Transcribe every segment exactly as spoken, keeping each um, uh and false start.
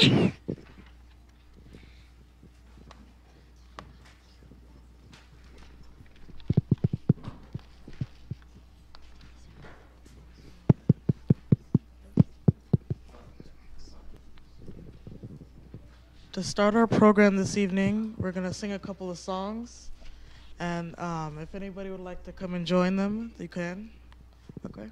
To start our program this evening, we're going to sing a couple of songs. And um, if anybody would like to come and join them, you can. Okay.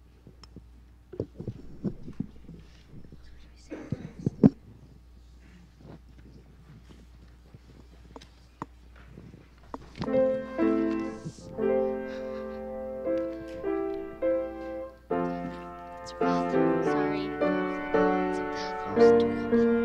It's bathroom, sorry. It's a bathroom.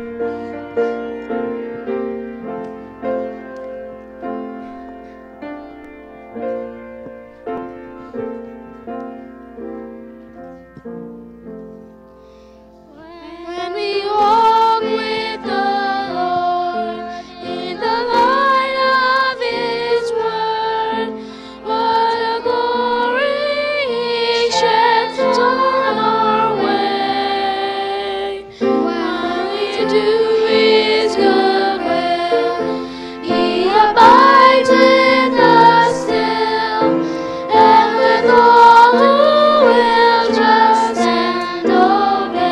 When we walk with the Lord in the light of His word, what a glory He sheds on our way. When we do His good will, He abides with us still, and with all who will trust and obey.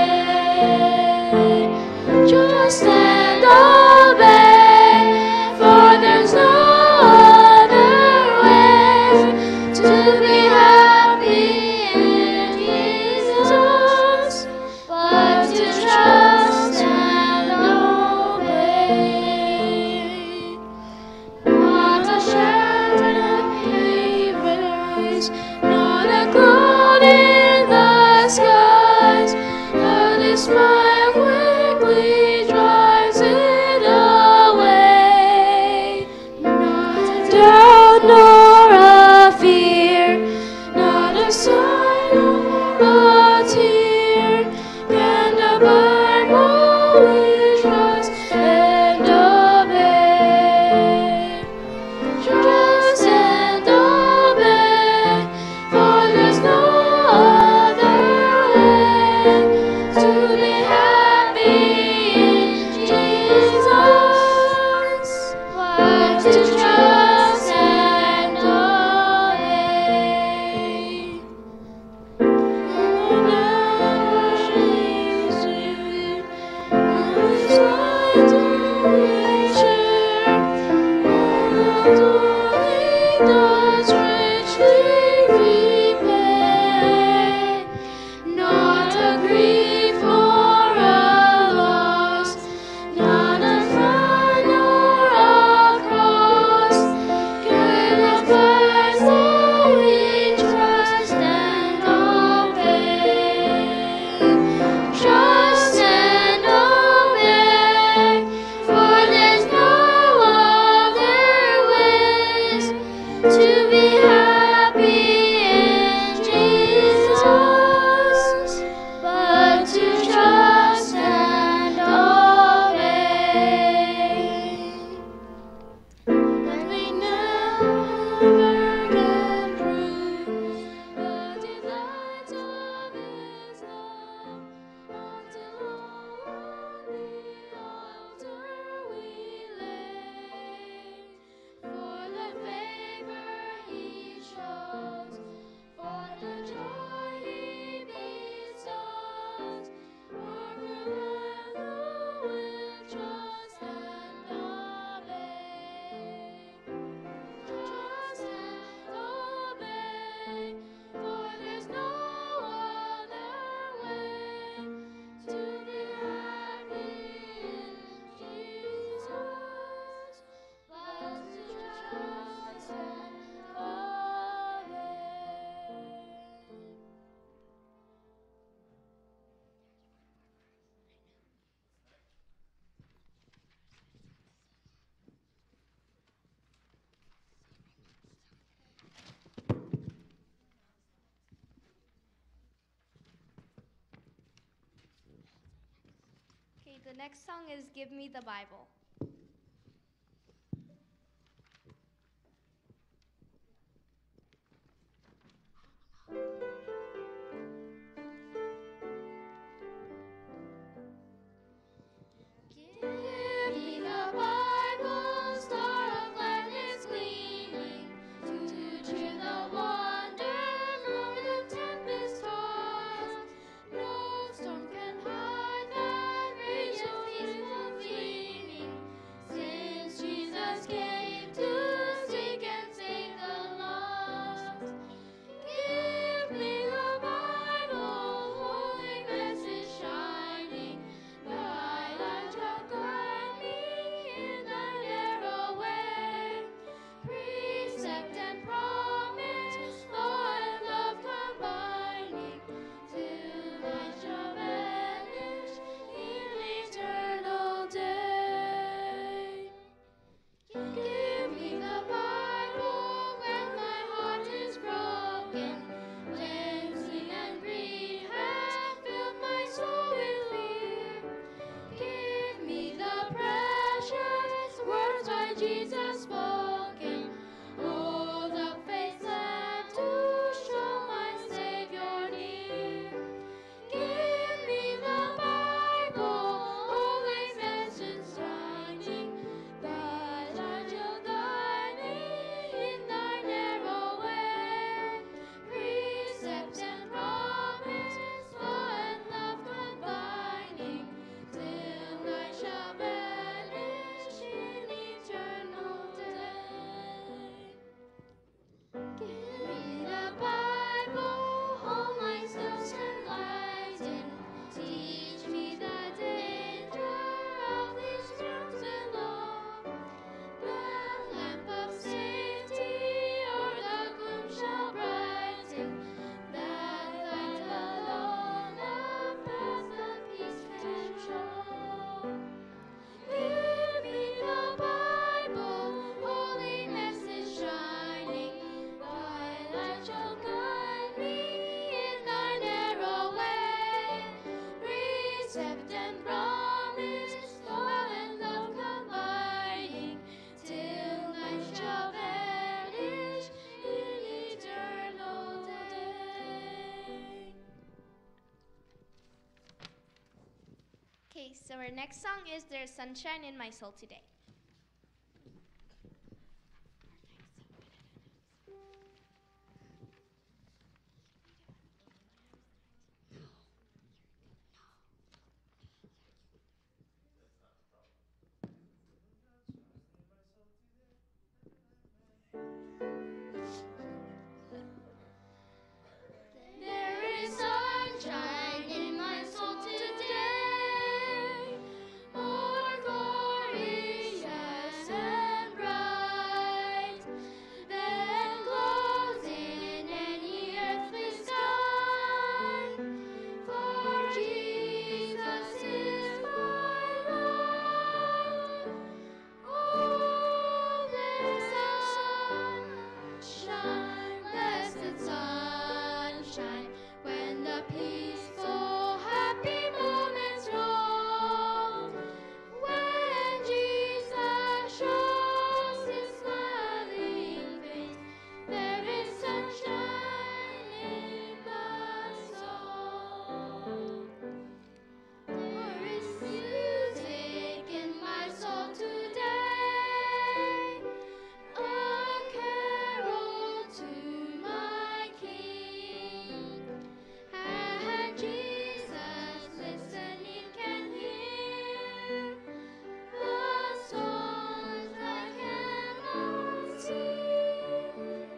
Trust and obey, for there's no other way to be happy in Jesus but to trust and obey. Not a shadow of rise, not a cloud in the skies, but His smile quickly drives it away. Not a doubt nor a fear, not a sign or a tear can abide while we trust and obey. Trust and obey, for there's no other way to be happy in Jesus but to trust and obey. And never leaves you, and His light we share, and only does richly repay. Not a grief or a loss, not a frown nor a cross can abide while we trust and obey. Trust and obey, for there's no other ways to be happy in Jesus but to trust and obey. And we never can prove the delights of His love until all on the altar we lay. For the favor He shows, for the joy He bestows, for the one who will trust and obey. Trust and obey, for there's no other way to be happy in Jesus but to trust and obey. Okay, the next song is Give Me the Bible. Jesus spoken. Hold up faith and to show my Savior near. Give me the Bible, always mentions shining, that I shall guide me in thy narrow way. Precepts and promise, law and love combining, till I shall vanish in eternal day. Give me the Bible, all my steps enlighten. Teach me the danger of these realms below. The lamp of safety or the gloom shall brighten. That light alone the path of peace can show. Give me the Bible, holy message shining. Thy light shall guide me in thy narrow way. Precept and promise, law and love combining, till I shall vanish in eternal day. Okay, so our next song is There's Sunshine in My Soul Today. There is sunshine in my soul today, more glorious and bright than glows in any earthly sky. For Jesus is my light. Oh, blessed sunshine, blessed sunshine, when the peaceful, happy moments roll. When Jesus shows his smiling face, there is sunshine in my soul. There is music in my soul today, a carol to my King. And Jesus listening can hear the songs I cannot sing.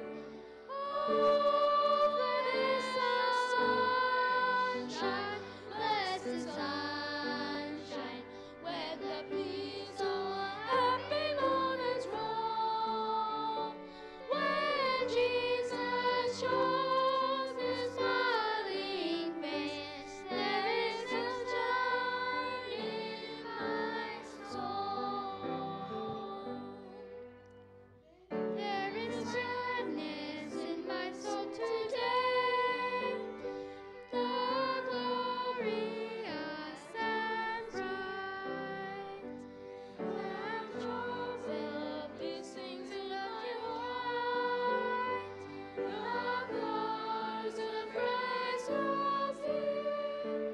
Oh, blessed sunshine, blessed sunshine, when the peaceful, happy moments roll. When Jesus shows his smiling face, there is sunshine in my soul. There is gladness in my soul today, the glorious and bright. And joy will be sings in lovely white, the flowers of praise will sing.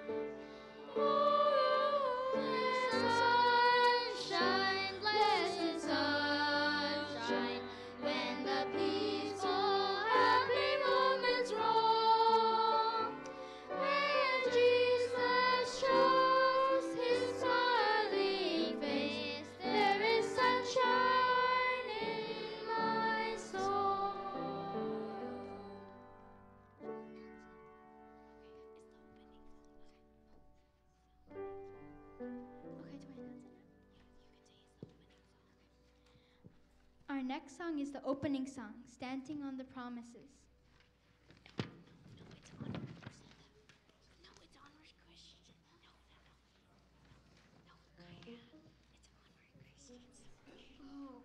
Oh, blessed sunshine, blessed sunshine, when the peaceful, happy moments roll. When Jesus shows his smiling face, there is sunshine in my soul. Okay, do I announce it now? Our next song is the opening song, Standing on the Promises. Oh.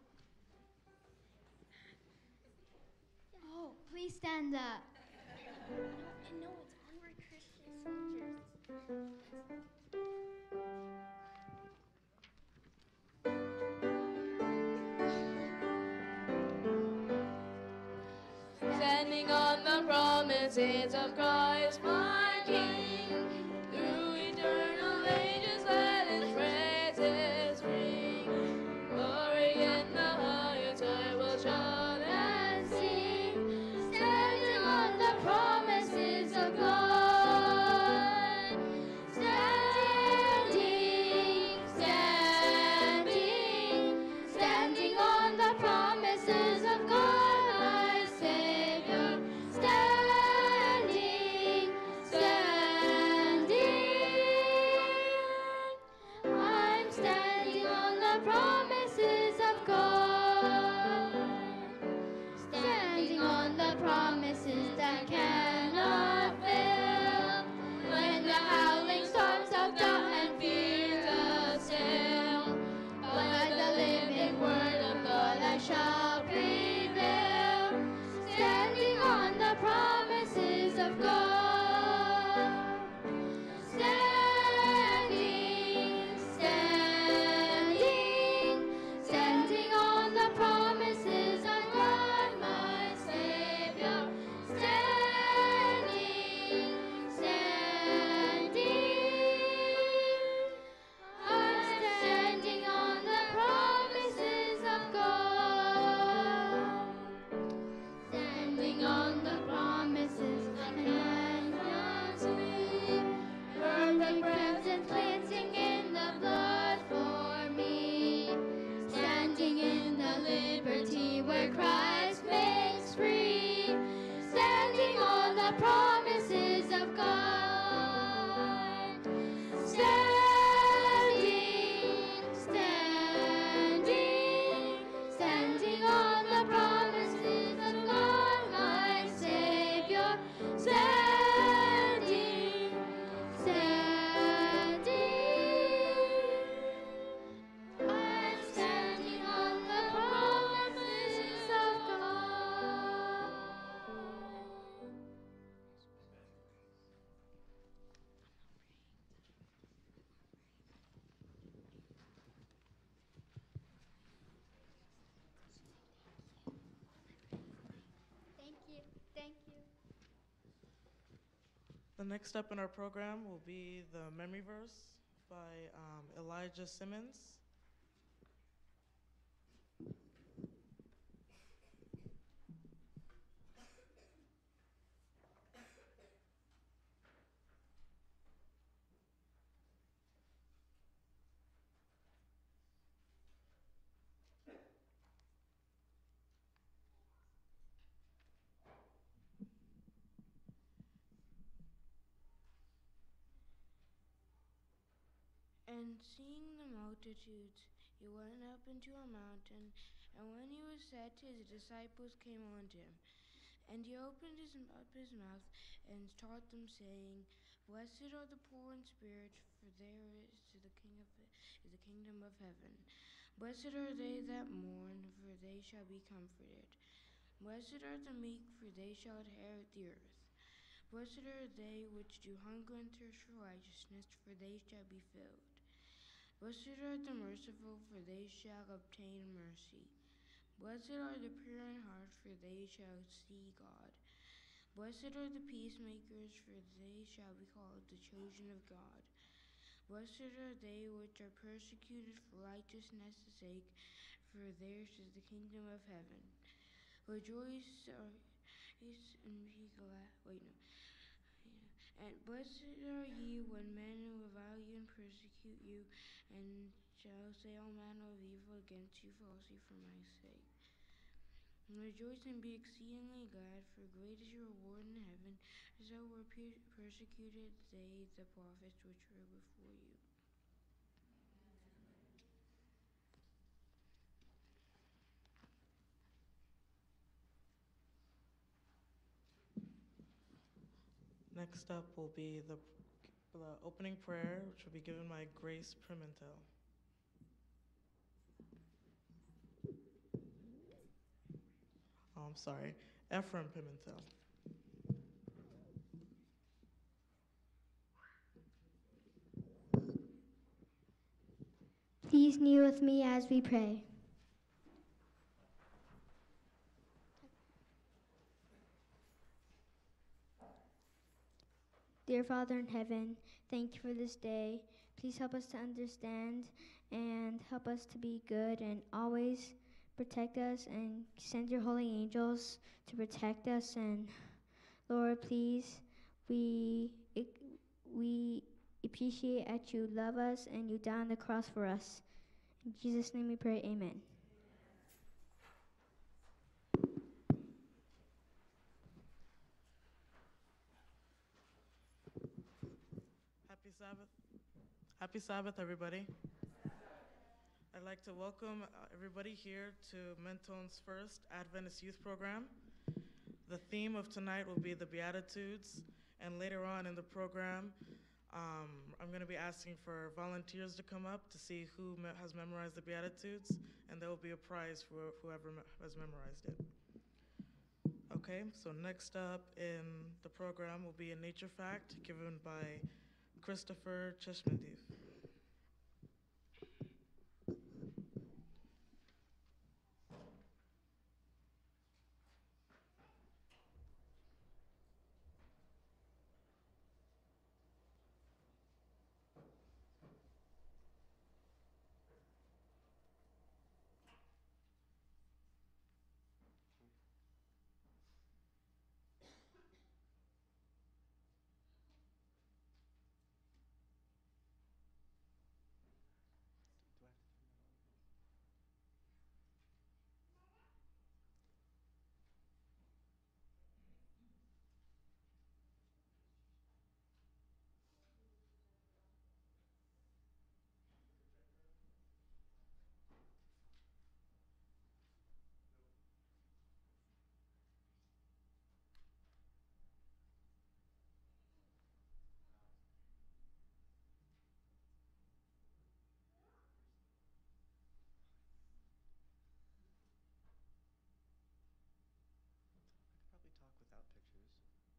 Oh, please stand up. And no, it's onward Christian soldiers. standing on the promises of Christ my King. Through eternal ages let his praises ring. Glory in the highest I will shout and sing, standing on the promises of God. Standing, standing, standing on the promises of God, my Savior. Standing, standing, I'm standing on the promises of God. Standing on the promises that cannot fail. When the howling storms of doubt and fear assail, by the living word of God I shall prevail. Standing on the promises of God. Standing, standing, standing on the promises of God, my Savior. Standing, standing, I'm standing on the promises of God. Standing on the promises that cannot sweep. Perfect presence cleansing in the blood for me. Standing in the liberty where Christ makes free. Standing on the promises of God. Standing, standing, standing on the promises of God, my Savior. Standing, standing, I'm standing on the promises of God. Thank you. Thank you. The next step in our program will be the memory verse by um, Elijah Simmons. And seeing the multitudes, he went up into a mountain, and when he was set, his disciples came unto him. And he opened his, up his mouth and taught them, saying, Blessed are the poor in spirit, for theirs is the king of is the kingdom of heaven. Blessed are they that mourn, for they shall be comforted. Blessed are the meek, for they shall inherit the earth. Blessed are they which do hunger and thirst for righteousness, for they shall be filled. Blessed are the merciful, for they shall obtain mercy. Blessed are the pure in heart, for they shall see God. Blessed are the peacemakers, for they shall be called the chosen of God. Blessed are they which are persecuted for righteousness' sake, for theirs is the kingdom of heaven. Rejoice and be glad. Wait, no. And blessed are ye when men revile you and persecute you, and shall say all manner of evil against you falsely for my sake. And rejoice and be exceedingly glad, for great is your reward in heaven, so were per- persecuted they the prophets which were before you. Next up will be the, the opening prayer, which will be given by Grace Pimentel. Oh, I'm sorry, Ephraim Pimentel. Please kneel with me as we pray. Dear Father in heaven, thank you for this day. Please help us to understand and help us to be good and always protect us and send your holy angels to protect us. And Lord, please, we we appreciate that you love us and you died on the cross for us. In Jesus' name we pray, amen. Happy Sabbath. Happy Sabbath, everybody. I'd like to welcome uh, everybody here to Mentone's first Adventist youth program. The theme of tonight will be the Beatitudes, and later on in the program, um, I'm going to be asking for volunteers to come up to see who me- has memorized the Beatitudes, and there will be a prize for whoever me- has memorized it. Okay, so next up in the program will be a nature fact given by Christopher Cheshmediv. Probably talk without pictures.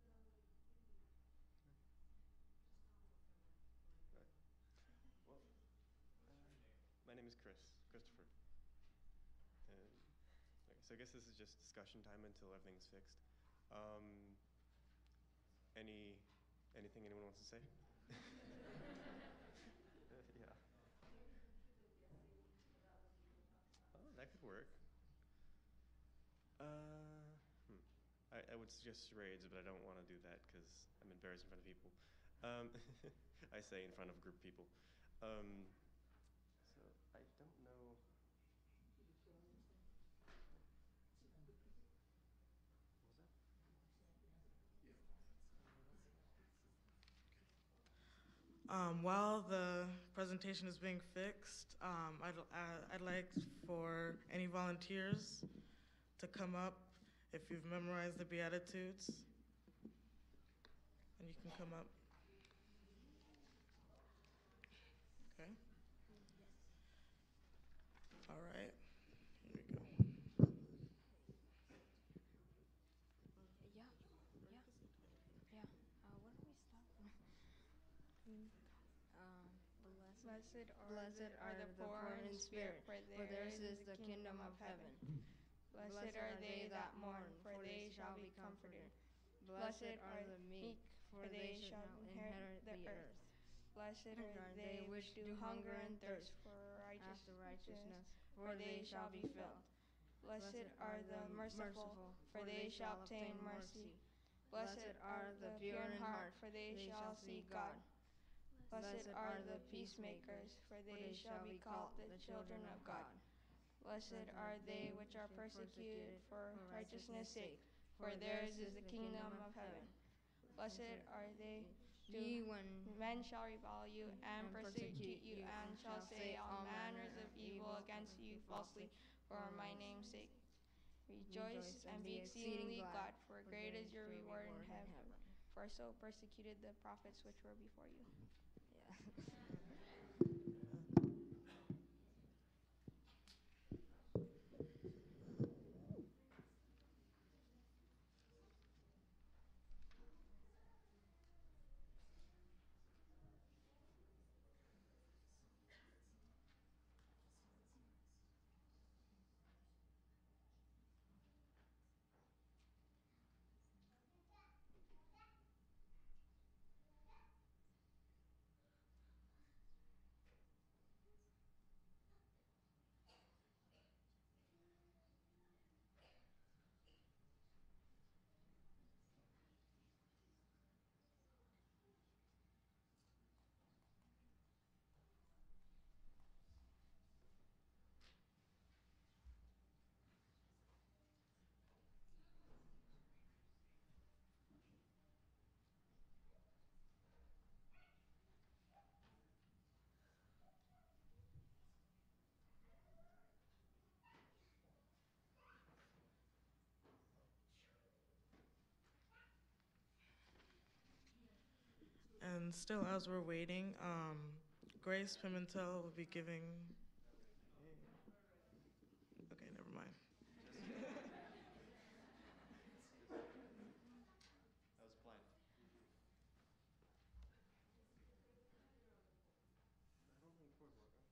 Right. Well, uh, my name is Chris, Christopher. And, okay, so I guess this is just discussion time until everything's fixed. Um, any, anything anyone wants to say? uh, yeah. Oh, that could work. Uh, hmm. I, I would suggest charades, but I don't want to do that because I'm embarrassed in front of people. Um, I say in front of a group of people. Um, so I don't know. What was that? Um, while the presentation is being fixed, um, I'd, uh, I'd like for any volunteers to come up if you've memorized the Beatitudes, and you can come up. Okay. All right. Here we go. Yeah, yeah, yeah. Uh, where do we start from? um, blessed, Blessed are, blessed the, are the poor in spirit, for theirs is the kingdom of heaven. Blessed are they that mourn, for they shall be comforted. Blessed are the meek, for they shall inherit the earth. Blessed are they which do hunger and thirst for righteousness, for they shall be filled. Blessed are the merciful, for they shall obtain mercy. Blessed are the pure in heart, for they shall see God. Blessed are the peacemakers, for they shall be called the children of God. Blessed are they which are persecuted for righteousness' sake, for theirs is the kingdom of heaven. Blessed are they do when men shall revile you and persecute you, and shall say all manners of evil against you falsely for my name's sake. Rejoice and be exceedingly glad, for great is your reward in heaven. For so persecuted the prophets which were before you. Yeah. And still, as we're waiting, um, Grace Pimentel will be giving. Okay, never mind. That was planned. I don't think chords work.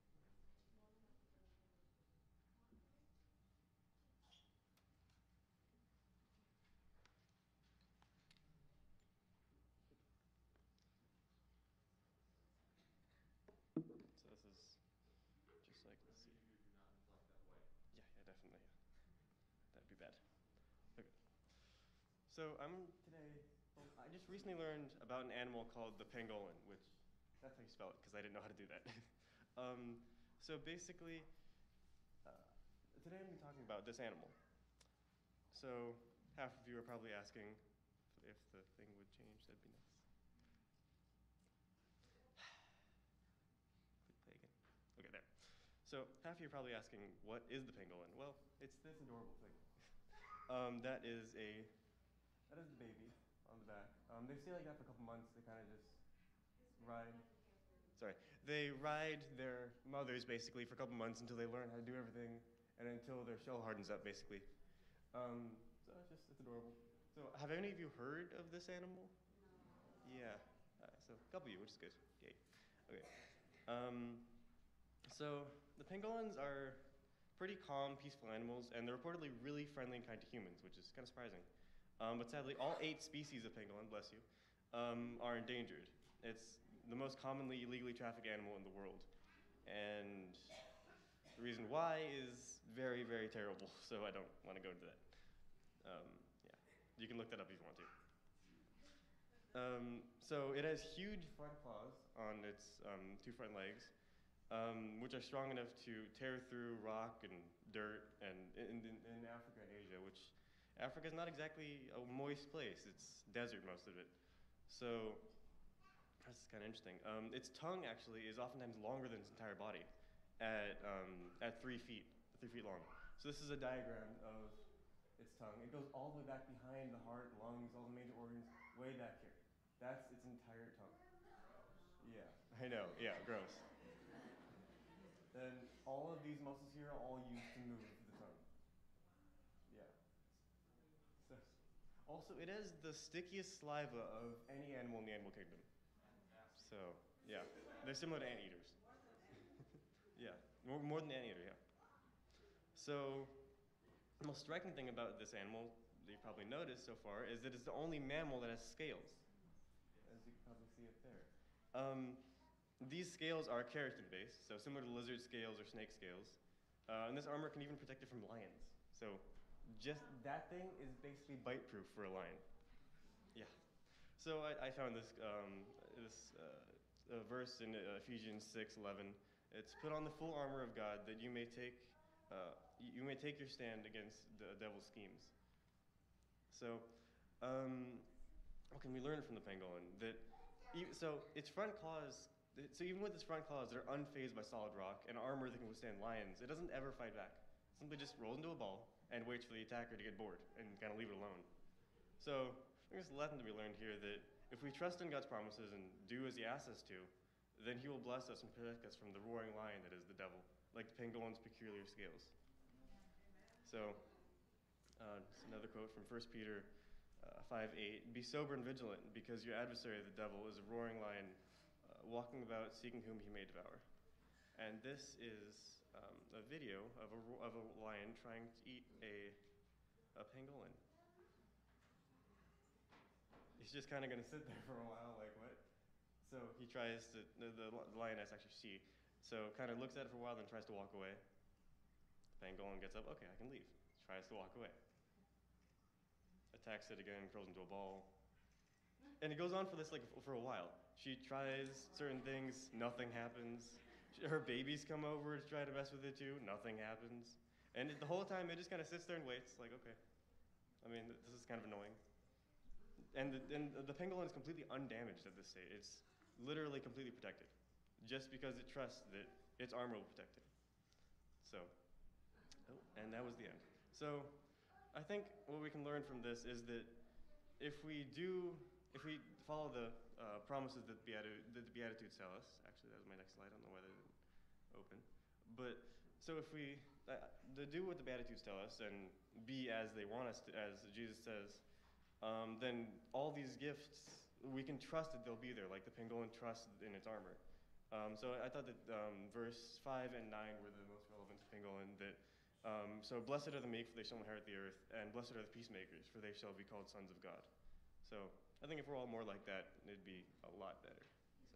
So this is just like, let's see. Yeah, yeah, definitely. That'd be bad. Okay. So I'm today, well, I just recently learned about an animal called the pangolin, which, that's how you spell it, because I didn't know how to do that. um, so basically, uh, today I'm going to be talking about this animal. So half of you are probably asking if the thing would change, that'd be nice. Click play again. Okay, there. So half of you are probably asking, what is the pangolin? Well, it's this adorable thing. um, that is a, that is the baby on the back. Um, they stay like that for a couple months. They kind of just ride. Sorry, they ride their mothers basically for a couple months until they learn how to do everything, and until their shell hardens up, basically. Um, so it's just, it's adorable. So have any of you heard of this animal? No. Yeah. Uh, so a couple of you, which is good. Yay. Okay. Um, so the pangolins are pretty calm, peaceful animals, and they're reportedly really friendly and kind to humans, which is kind of surprising. Um, but sadly, all eight species of pangolin, bless you, um, are endangered. It's the most commonly illegally trafficked animal in the world. And the reason why is very, very terrible, so I don't want to go into that. Um, yeah, you can look that up if you want to. Um, so it has huge front claws on its um, two front legs, um, which are strong enough to tear through rock and dirt, and in, in, in Africa and Asia, which Africa is not exactly a moist place. It's desert, most of it. So that's kind of interesting. Um, its tongue actually is oftentimes longer than its entire body, at um, at three feet, three feet long. So this is a diagram of its tongue. It goes all the way back behind the heart, lungs, all the major organs, way back here. That's its entire tongue. Yeah, I know. Yeah, gross. Then all of these muscles here are all used to move the tongue. Yeah. So, also, it has the stickiest saliva of any animal in the animal kingdom. So, yeah, they're similar to anteaters. Yeah, more, more than anteater, yeah. So, the most striking thing about this animal that you probably noticed so far is that it's the only mammal that has scales, as you can probably see up there. Um, these scales are keratin-based, so similar to lizard scales or snake scales. Uh, and this armor can even protect it from lions. So, just that thing is basically bite-proof for a lion. Yeah. So I, I found this um, this uh, uh, verse in uh, Ephesians six eleven. It's put on the full armor of God that you may take uh, you may take your stand against the devil's schemes. So, um, what can we learn from the pangolin? That e so its front claws. So even with its front claws, they're unfazed by solid rock and armor that can withstand lions. It doesn't ever fight back. It simply just rolls into a ball and waits for the attacker to get bored and kind of leave it alone. So I guess the lesson to be learned here that if we trust in God's promises and do as He asks us to, then He will bless us and protect us from the roaring lion that is the devil, like the pangolin's peculiar scales. So uh, another quote from First Peter uh, five eight, be sober and vigilant, because your adversary, the devil, is a roaring lion, uh, walking about seeking whom he may devour. And this is um, a video of a, of a lion trying to eat a, a pangolin. He's just kind of going to sit there for a while, like, what? So he tries to, the, the lioness actually she, so kind of looks at it for a while, then tries to walk away. The pangolin gets up, okay, I can leave. Tries to walk away. Attacks it again, curls into a ball. And it goes on for this, like, for a while. She tries certain things, nothing happens. She, her babies come over to try to mess with it too, nothing happens. And it, the whole time it just kind of sits there and waits, like, okay. I mean, this is kind of annoying. And the, and the pangolin is completely undamaged at this stage. It's literally completely protected, just because it trusts that its armor will protect it. So, oh, and that was the end. So, I think what we can learn from this is that if we do, if we follow the uh, promises that, Beati- that the Beatitudes tell us. Actually, that was my next slide. I don't know why they didn't open. But so if we uh, to do what the Beatitudes tell us and be as they want us to, as Jesus says, um, then all these gifts, we can trust that they'll be there, like the pangolin trusts in its armor. Um, so I thought that um, verse five and nine were the most relevant to pangolin. That um, so blessed are the meek, for they shall inherit the earth, and blessed are the peacemakers, for they shall be called sons of God. So I think if we're all more like that, it'd be a lot better. So.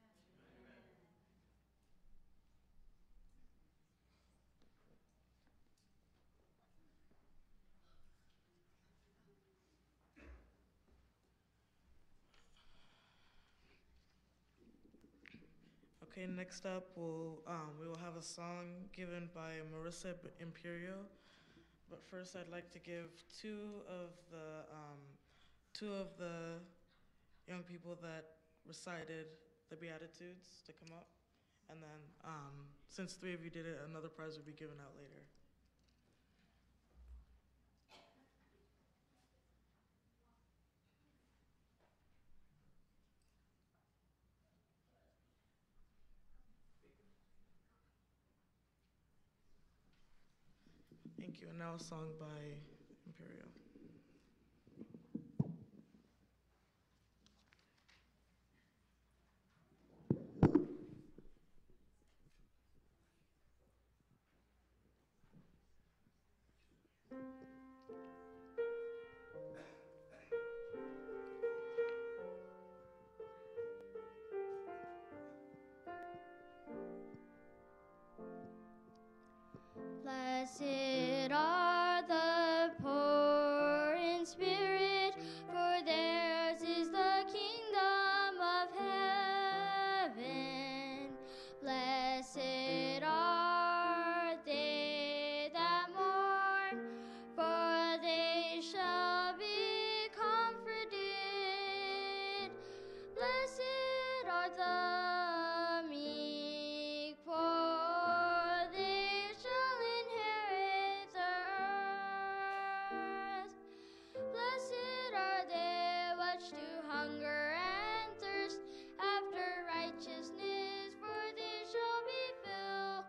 Okay, next up, we'll, um, we will have a song given by Marissa B- Imperio. But first, I'd like to give two of the um, two of the young people that recited the Beatitudes to come up. And then, um, since three of you did it, another prize will be given out later. Thank you. And now a song by Imperial. Blessed are the poor in spirit, for theirs is the kingdom of heaven. Blessed are they that mourn, for they shall be comforted. Blessed are the meek, for they shall inherit the earth. Blessed are they which do hunger and thirst after righteousness, for they shall be filled.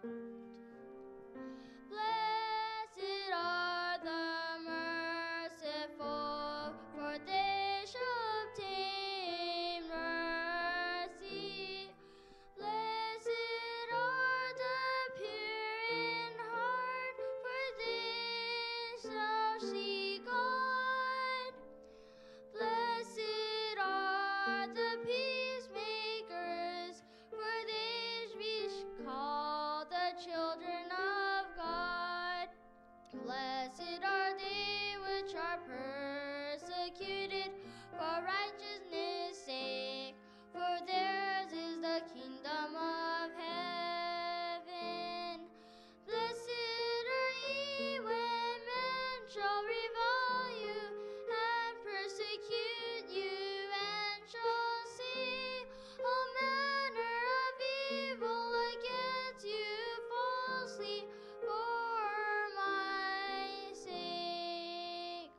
Blessed are the merciful, for they shall obtain mercy. Blessed are the pure in heart, for they shall see God. Blessed are the peacemakers, for they shall be called the children of God. Blessed are they which are persecuted for righteousness' sake, for theirs is the kingdom of heaven. Blessed are ye when men shall revile you and persecute you, and shall say all manner of evil against you falsely for my sake.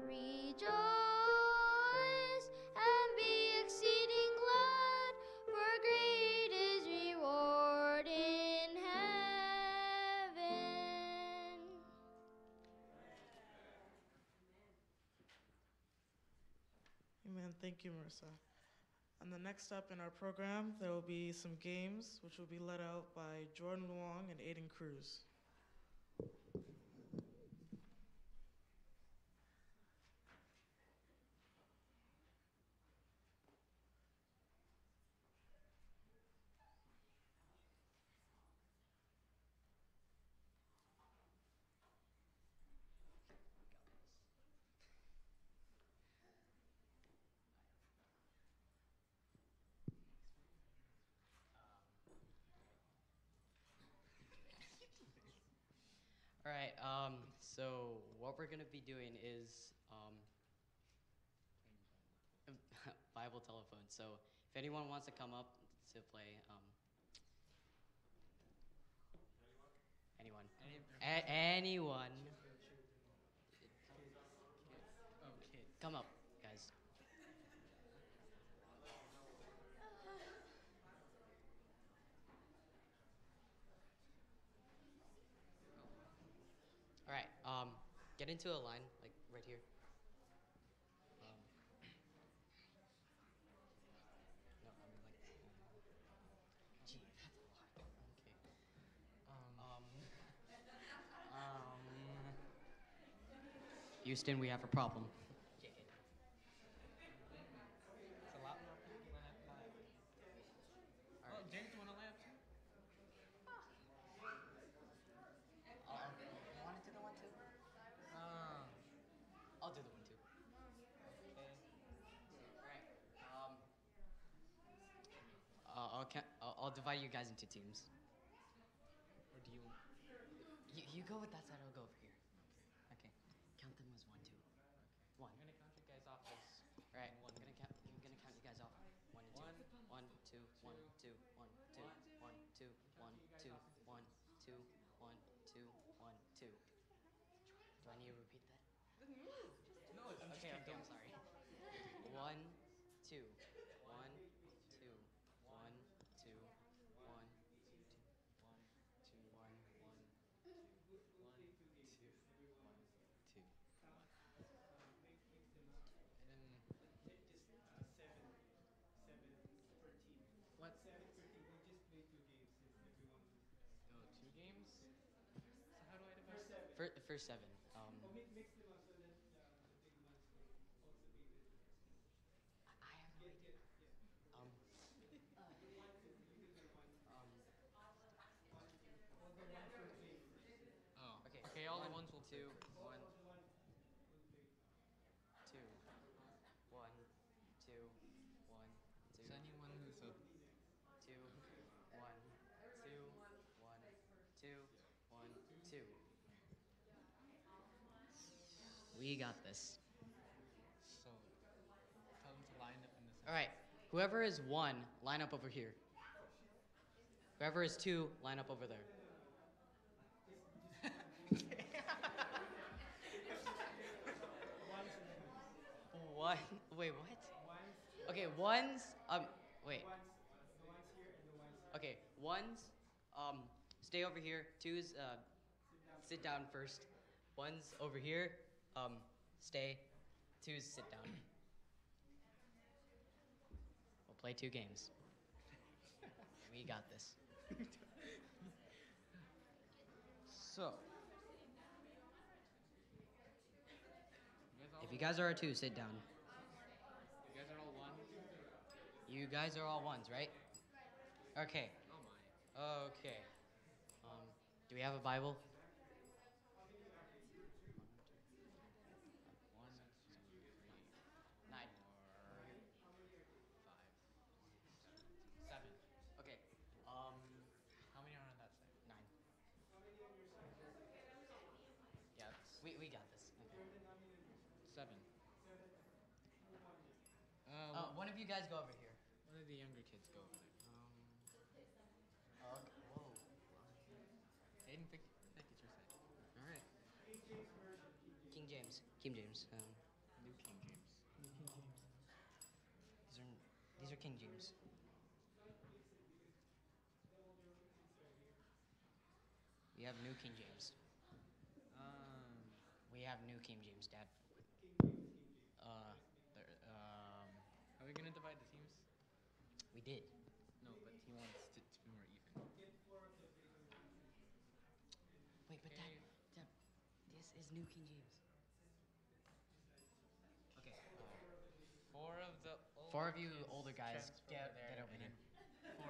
Rejoice and be exceeding glad, for great is reward in heaven. Amen. Thank you, Marissa. And the next up in our program, there will be some games, which will be led out by Jordan Luong and Aiden Cruz. All right, um, so what we're going to be doing is um, Bible telephone. So if anyone wants to come up to play, um, anyone, A- anyone, come up, guys. get into a line, like right here. Um, no, I mean like. Um, gee, that's a lot. Okay. Um. Um. Houston, we have a problem. It's a lap. Oh, James, you want a lap too? Uh, you want to do the one too? Ah. I'll do the one too. Okay. Alright. Um. Uh, I'll, ca- I'll I'll divide you guys into teams. Or do you? You you go with that side. I'll go over here. Okay. Count them as one, two. One. I'm gonna count you guys off as. All right. I'm gonna count. I'm gonna count you guys off. One and two. One, One, two, one, two, one, two, one, two, one, two, one, two, one, two, one, two. Do I need to repeat that? No, I'm just Okay. kidding. Okay. I'm sorry. One, two, one, two, one, two, one, two, one, two, one, one, two, one, two, one, two, one. And then. What? Oh, two games? So how do I divide? For for seven. Um. I I have no idea. Um. Um. Oh. Okay. Okay, all one, the ones will two, pick. one, two, one, two, one, two, So anyone who's a. two, one, two, one, two, one, two. We got this. So. Tell them to line up in the center. All right. Whoever is one, line up over here. Whoever is two, line up over there. One. Wait, what? Okay, ones. Um, wait. Okay, ones. Um, stay over here. Twos. Uh, sit down first. Ones over here. Um, stay. Twos, sit down. We'll play two games. We got this. So. If you guys are a two, sit down. You guys are all one? You guys are all ones, right? Okay. Oh my. Okay. Um, do we have a Bible? One, two, three, Nine. four, five, seven. Okay. Um, How many are on that side? nine. Yeah, we we got this. Okay. Seven. Uh, Uh, one of you guys go over here. one of the younger kids go over there. Um. Uh, whoa. Aiden, pick, pick it your side. All right. King James. King James. Um, New King James. these are these are King James. We have New King James. Um. We have New King James, Dad. Uh, There, um. Are we gonna divide the teams? we did. No, but he wants it to be more even. Wait, but Dad, Okay. Dad, this is New King James. Okay. Four of the older Four of you kids older guys, transfer get there, get over and here. then Four.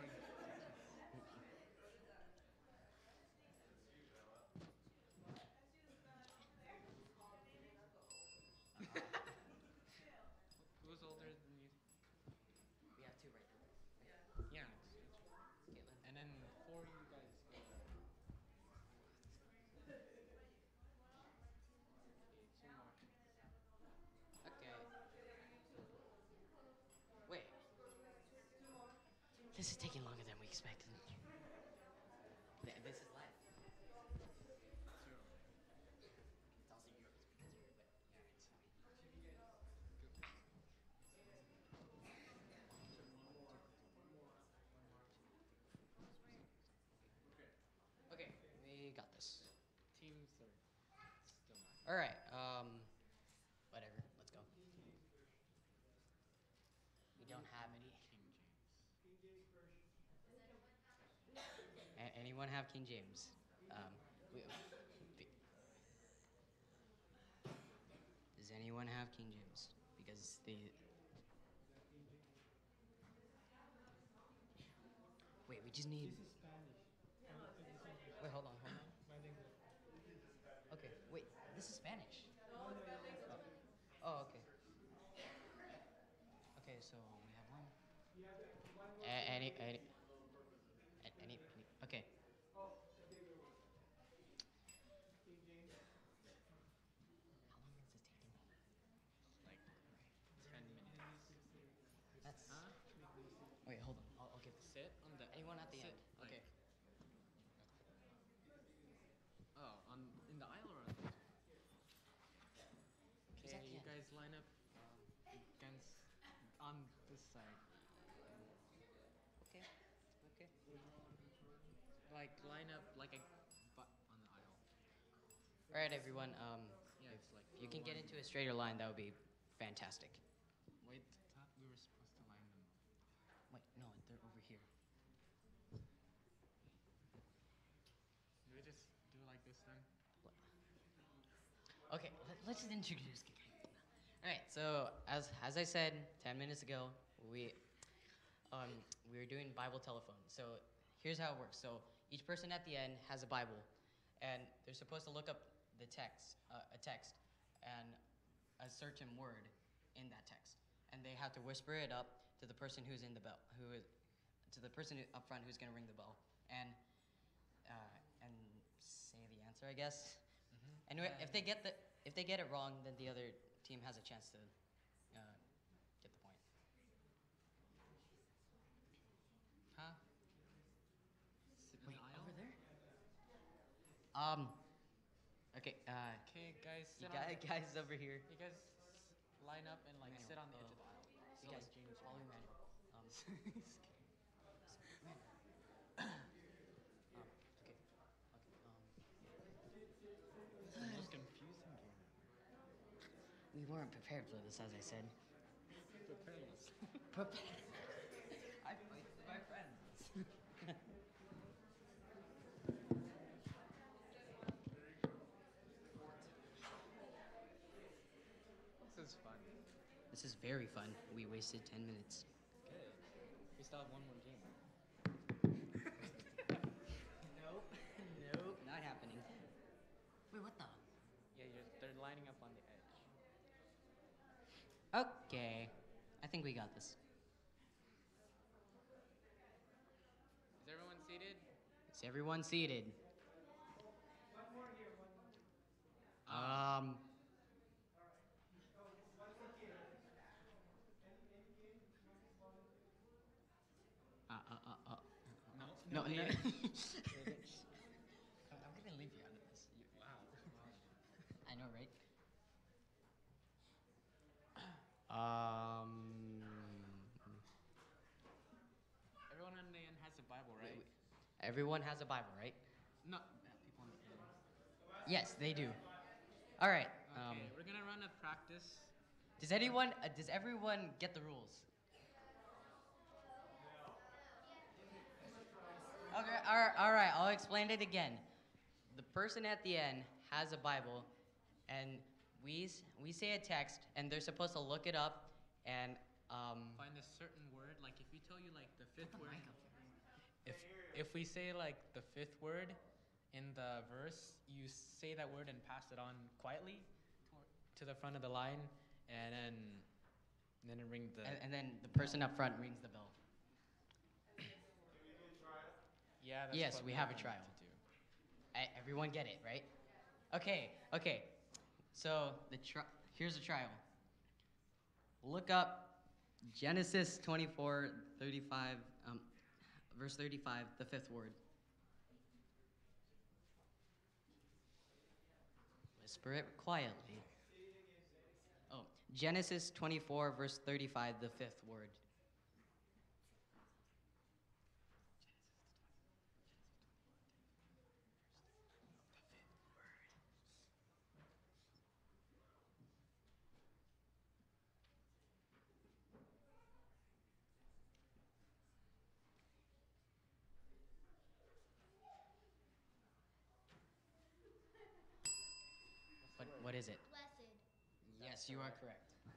Who's older than you? We have two right there. Yeah. Caitlin. And then four of you guys go there. Okay, two more. Okay. Wait. This is taking longer than we expected. Th- This is live. Zero. It's also yours because you're but yeah, it's fine. Okay, we got this. Teams are still not. All right. Um, whatever. Let's go. We don't have any. A- anyone have King James? Um, we, we- does anyone have King James? Because the wait, we just need. This is Spanish. Wait, hold on, hold on. Okay, wait, this is Spanish. Oh, okay. Okay, so we have one. A- any, any, a- any, any, okay. How long is this taking? Like ten minutes. That's. Huh? Wait, hold on. I'll, I'll give this. Sit on the. Anyone at the sit, end? like- Okay. Oh, on in the aisle or on the Is that Okay, the you end? guys line up um, against on this side. Okay. Okay. Like line up like a but on the aisle. All right, everyone. Um, Yeah, if, it's like if you for can get one- into a straighter line, that would be fantastic. Wait, thought we were supposed to line them up. Wait, no, they're over here. Do we just do it like this then? Okay, let, let's just introduce. All right, so as as I said ten minutes ago, we um, we were doing Bible telephone. So here's how it works. So each person at the end has a Bible, and they're supposed to look up the text, uh, a text, and a certain word in that text, and they have to whisper it up to the person who's in the bell, who is to the person who, up front who's going to ring the bell, and uh, and say the answer, I guess. Mm-hmm. Anyway, if they get the if they get it wrong, then the other team has a chance to uh, get the point. Huh? Sit in Wait, the aisle? over there? Um. Okay. Uh. Okay, guys, You sit guys, on guys over here. You guys line up and like Manuel, sit on the edge uh, of the aisle. You So guys, like James follow me, Bond. Manuel. Um. Manuel. um. Okay. Okay. Um. It's the most confusing game. We weren't prepared for this, as I said. Prepareless. Prepared. I fight with my friends. This is fun. This is very fun. We wasted ten minutes. Okay. We still have one more game. Nope. Nope. Not happening. Wait, what the? Yeah, you're, they're lining up on the edge. Okay. I think we got this. Is everyone seated? Is everyone seated? Um. Uh, uh, uh, uh. No. No, no. eh. I'm I'm gonna leave you out of this. You- Wow. I know, right? Um. Everyone on the end has a Bible, right? wait. Everyone has a Bible, right? No. uh, People on the end. Yes, they do. All right. Okay, Um, we're gonna run a practice. does anyone? Uh, does everyone get the rules? Okay. All right. All right. I'll explain it again. The person at the end has a Bible, and we s- we say a text, and they're supposed to look it up, and um. Find a certain word. Like if we tell you like the fifth word. If if we say like the fifth word in the verse, you say that word and pass it on quietly to, to the front of the line, and then and then ring the. And, and then the person up front rings the bell. Yeah. That's Yes, what we have a wanted trial. to do. I, everyone get it, right? Okay, okay. So the tri- here's a trial. Look up Genesis twenty-four, thirty-five, um, verse thirty-five, the fifth word. Whisper it quietly. Oh, Genesis twenty-four, verse thirty-five, the fifth word. What is it? Blessed. Yes, you are correct.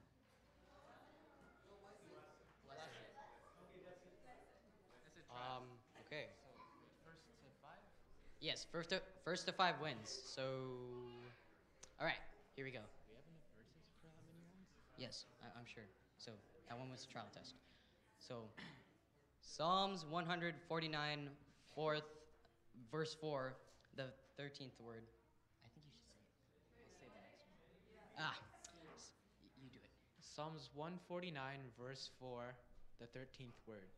Blessed. That's a try. Um, okay. So first to five. Yes, first to, first to five wins. So, all right, here we go. We have enough verses for that many rounds? Yes, I, I'm sure. So that one was a trial test. So, Psalms one forty-nine, fourth, verse four, the thirteenth word. I think you should say it. I'll say the next one. Ah, s- y- you do it. Psalms one forty-nine, verse four, the thirteenth word.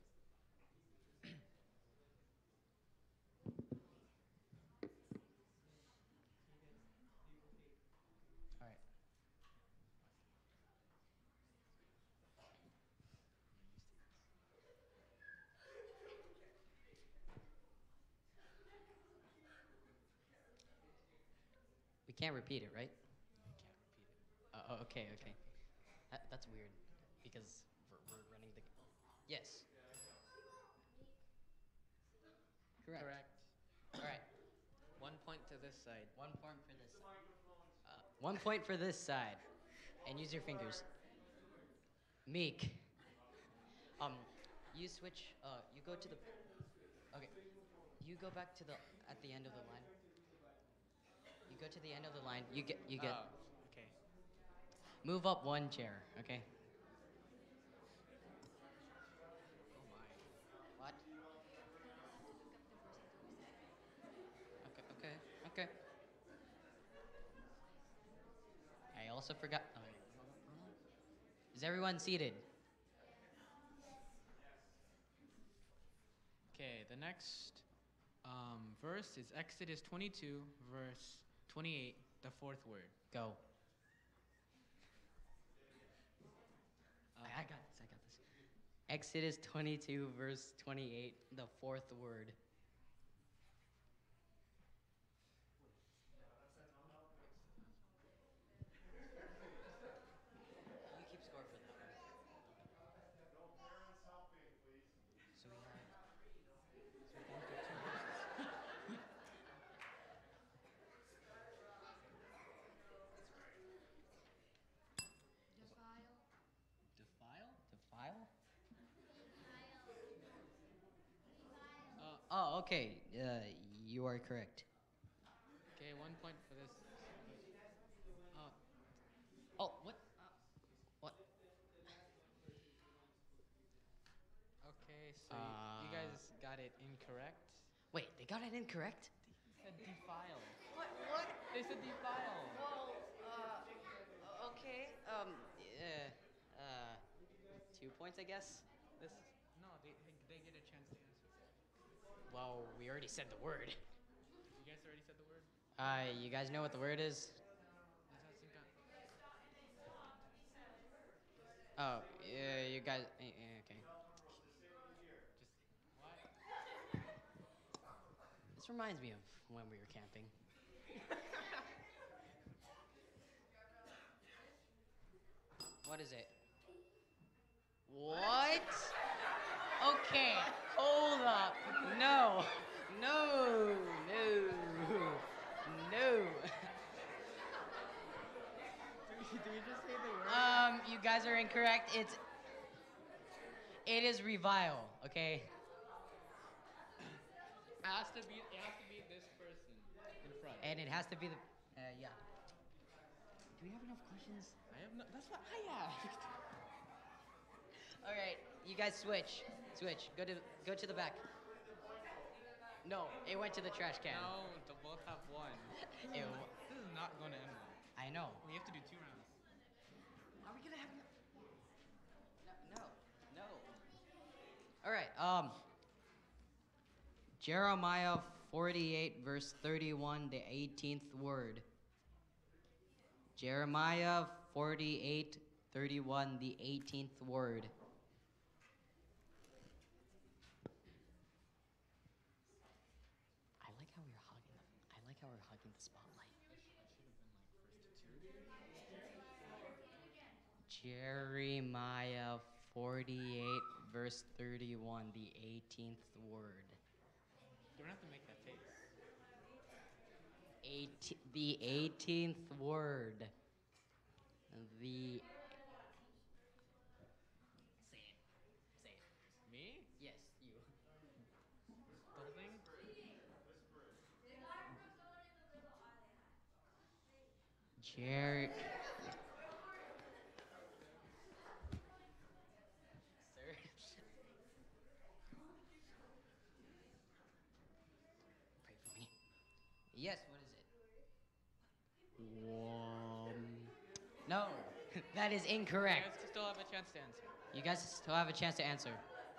All right. We can't repeat it, right? Can't repeat it. Uh, oh, okay, okay. That, that's weird because we're, we're running the. Yes. Correct. Correct. All right. One point to this side. One point for this. Uh, one point for this side, and use your fingers. Meek. Um, you switch. Uh, you go to the. Okay. You go back to the at the end of the line. You go to the end of the line. You get. You get. Oh, okay. Move up one chair. Okay. Oh my. What? Okay. Okay. Okay. I also forgot. Oh, is everyone seated? Okay, the next um, verse is Exodus twenty-two, verse twenty-eight, the fourth word. Go. Uh, I, I got this. I got this. Exodus twenty-two, verse twenty-eight, the fourth word. You keep score for that one. So we have. So we're going through two verses. Defile. Defile? Defile? uh, Oh, okay. Uh, you are correct. okay, one point for this. Uh, Oh, what? What? okay, so y- you Uh, guys got it incorrect. Wait, they got it incorrect? They said defile. What? What? They said defile. Well, uh, okay. Um, yeah. Uh, two points, I guess. This no, they, they they get a chance to answer. Well, we already said the word. You guys already said the word. Uh, you guys know what the word is? This hasn't got- Oh, yeah, you guys. eh, eh, okay. Just what? This reminds me of when we were camping. What is it? What? Okay, hold up. No, no, no, no. Did we just say the word? Um, you guys are incorrect. It's. It is revile. Okay. It has to be. It has to be this person in front. And it has to be the. Uh, yeah. Do we have enough questions? I have no. That's what I asked. All right, you guys switch. Switch. Go to go to the back. No, it went to the trash can. No, to both have one. Ew. This is not going to end well. I know. We have to do two rounds. Are we gonna have enough? No, no, no. All right. Um. Jeremiah forty-eight, verse thirty-one, the eighteenth word. Jeremiah forty-eight, thirty-one, the eighteenth word. I like how we're hugging. The, I like how we're hugging the spotlight. Jeremiah forty-eight, verse thirty-one, the eighteenth word. You don't have to make that face. Eight, the eighteenth word. The. Say it. Say it. Me? Yes, you. The whole thing? Jerry. Sir. Pray for me. Yes, what is it? Um, no, that is You incorrect. guys still have a chance to answer. You guys still have a chance to answer.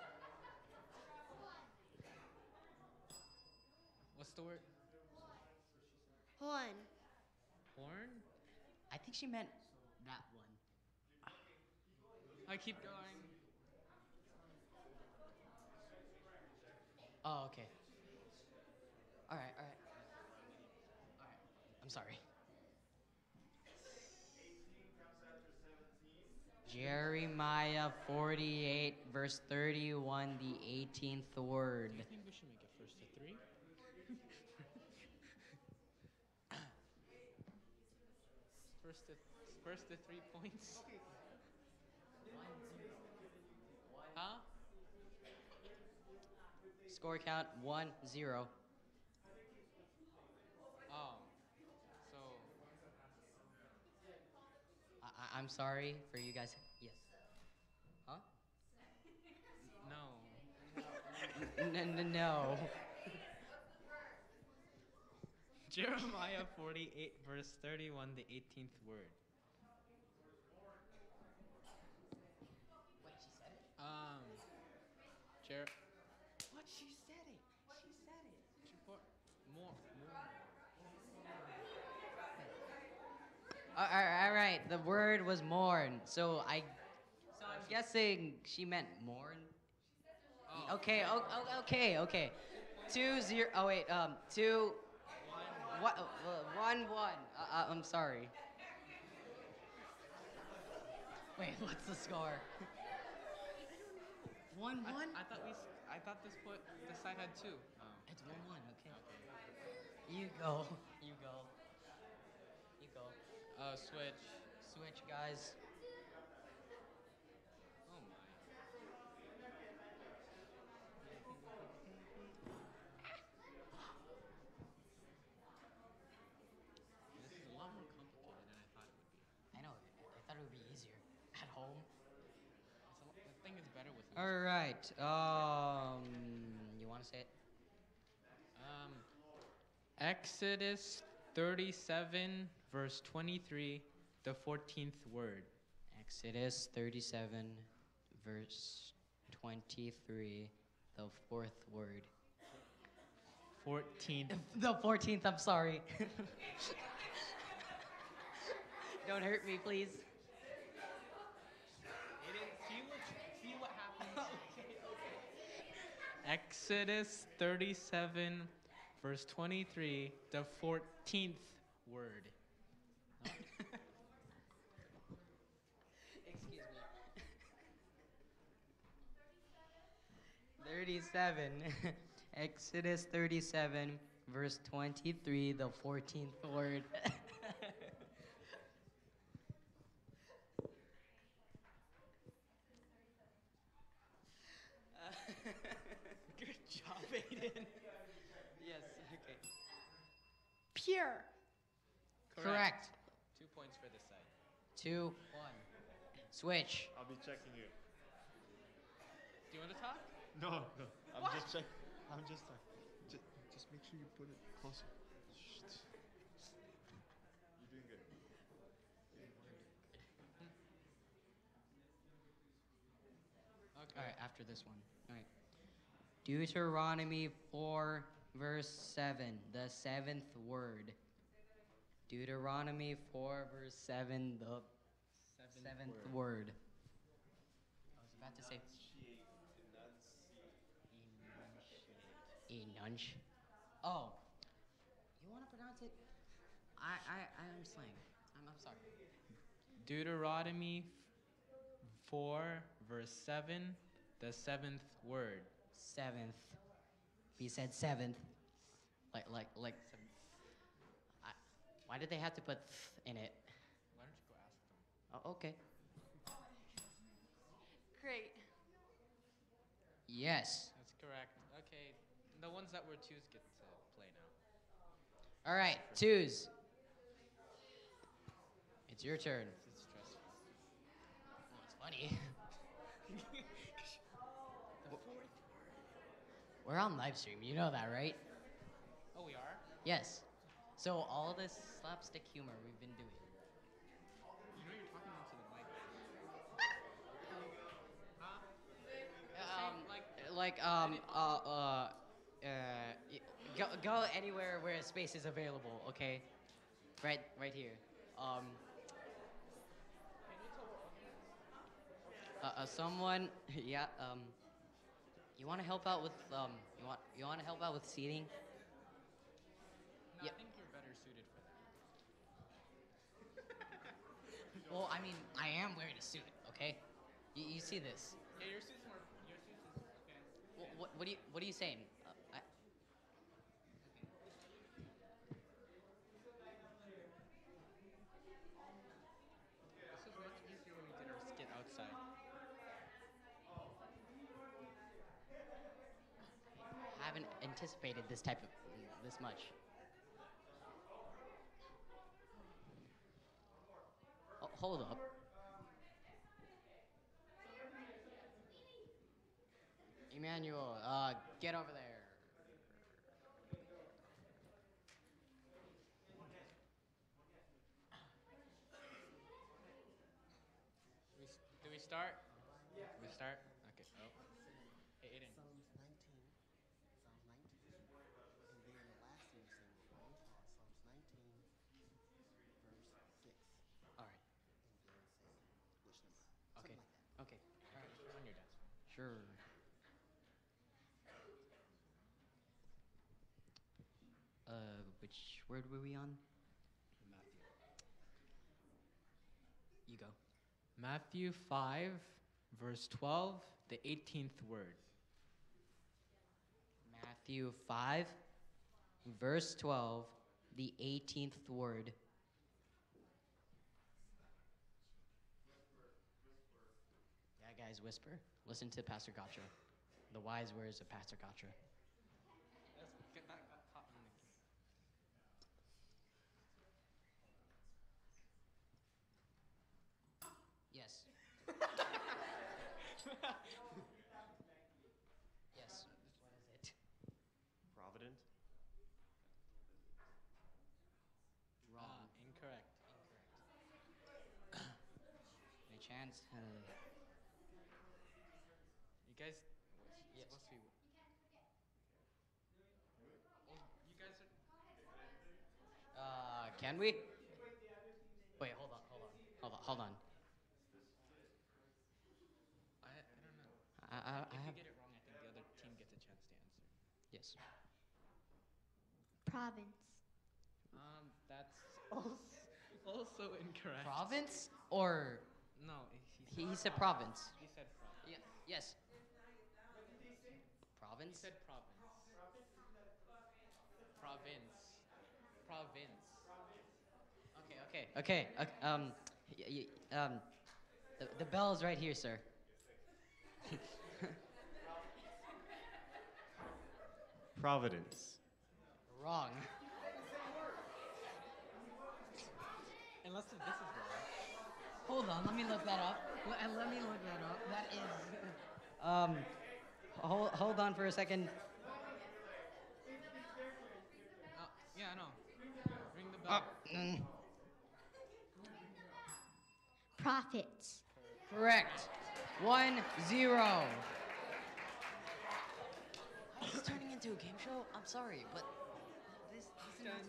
What's the word? Horn. Horn? I think she meant that one. I keep going. Oh, okay. All right, all right. All right. I'm sorry. Jeremiah forty-eight, verse thirty-one, the eighteenth word. Do you think we should make it first to three? first to first to three points. Huh? Score count one zero. Oh. So I, I, I'm sorry for you guys. Yes. Huh? no. N- n- no. Jeremiah forty-eight, verse thirty-one, the eighteenth word. Wait, she said it? Um, Jer. What? She said it. She said it. More, more. All right, all right. The word was mourn. So I, so I'm guessing she meant mourn. Oh. Okay, o- o- okay, okay. Two zero. Oh wait, um, two. One. Uh, one one. Uh, uh, I'm sorry. Wait, what's the score? One I, one. I thought we. s- I thought this put this side had two. Oh. It's one one. Okay. You go. You go. You go. Uh, switch. Switch, guys. Oh my. This is a lot more complicated than I thought it would be. I know. I thought it would be easier at home. It's a, lo- the thing is better with. All right. Um, you want to say it? Um, Exodus thirty-seven, verse twenty-three, the fourteenth word. Exodus thirty-seven, verse twenty-three, the fourth word. Fourteenth. The fourteenth. I'm sorry. Don't hurt me, please. It is, see what see what happens. Exodus thirty-seven, verse twenty-three, the fourteenth word. Excuse me. thirty-seven. Exodus thirty-seven, verse twenty-three, the fourteenth word. Good job, Aiden. Yes, okay. Pure. Correct. Two points for this side. Two, one. Switch. I'll be checking you. Do you want to talk? No, no. I'm What? just checking. I'm just uh, just, just make sure you put it closer. Shh. You're doing good. Okay. All right, after this one. All right. Deuteronomy four, verse seven, the seventh word. Deuteronomy four, verse seven, the Seventh, seventh word. word. I was about to say enunch. Oh, you want to pronounce it? I I I am slang. I'm I'm sorry. Deuteronomy four, verse seven, the seventh word. Seventh. He said seventh. Like like like. I Why did they have to put th in it? Why don't you go ask them? Oh, okay. Great. Yes. That's correct. Okay, the ones that were twos get to play now. All right, twos. It's your turn. It's stressful. Oh, it's funny. The fourth word. We're on live stream. You know that, right? Oh, we are? Yes. So all this slapstick humor we've been doing. You know you're talking into the mic. Huh? Um, like, like um uh uh uh y- go go anywhere where a space is available. Okay. Right right here. Um. Uh, uh someone yeah um. You want to help out with um you want you want to help out with seating? no, Yeah. I think you're better suited for that. Well, I mean, I am wearing a suit. Okay. You, you see this? Yeah, your suit's more. Your suit's is okay. What what, what are you what are you saying? Uh, I, This was much easier when we did our skit outside. I haven't anticipated this type of this much. Oh, hold up. Emmanuel, uh, get over there. We, s- do we start? We start? Okay. Oh. Hey, Aiden. Psalms nineteen. Psalms nineteen. And then the last thing you sing is right? Uh, Psalms nineteen, verse six. All right. And then say which number. Okay. Something like that. Okay. All right. On your desk. Sure. Uh, which word were we on? Matthew. You go. Matthew five, verse twelve, the eighteenth word. Matthew five, verse twelve, the eighteenth word. Yeah, guys, whisper. Listen to Pastor Gotcha. The wise words of Pastor Gotcha. Let's get back up hot on the Yes. Yes. What is it? Provident. Wrong. Ah, incorrect. Incorrect. Any chance? Uh, You guys. Yes. Supposed to be. Oh, you guys are. uh, can we? Wait, hold on, hold on, hold on, hold on. I, I don't know. I, I, I If have. you get it wrong, I think the other team gets a chance to answer. Yes. Province. Um, that's also, also incorrect. Province or No, he, he, he said province. he said province. Yeah. Yes. He Province. said province. Province. Province. Okay. Okay. Okay. Okay. Um. Y- y- um. The, the bell is right here, sir. Providence. Wrong. Unless this is wrong. Hold on. Let me look that up. Let, let me look that up. That is. Um. Hold hold on for a second. Oh, yeah, I know. Ring the bell. Uh, mm, Prophets. correct. One zero. This is turning into a game show. I'm sorry, but this, this is not.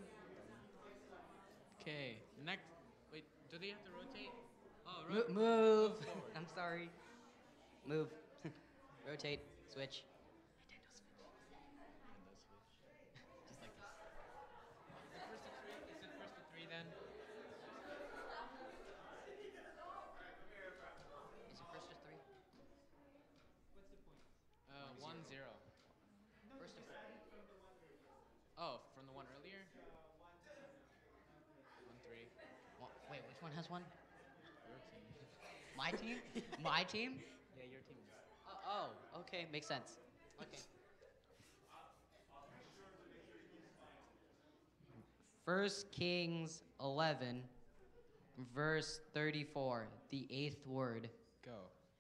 Okay, next. Wait, do they have to rotate? Oh, Mo- ro- move. forward. I'm sorry. Move. Rotate. Switch. Nintendo Switch. Nintendo Switch. Just like this. Is it first to three? Is it first to three then? Is it first or three? Uh, one zero. First or Oh, from the one earlier? Which one has one? Your team. My team? My team? Yeah, your team. Oh, oh, okay, makes sense. Okay. First Kings eleven, verse thirty-four, the eighth word. Go.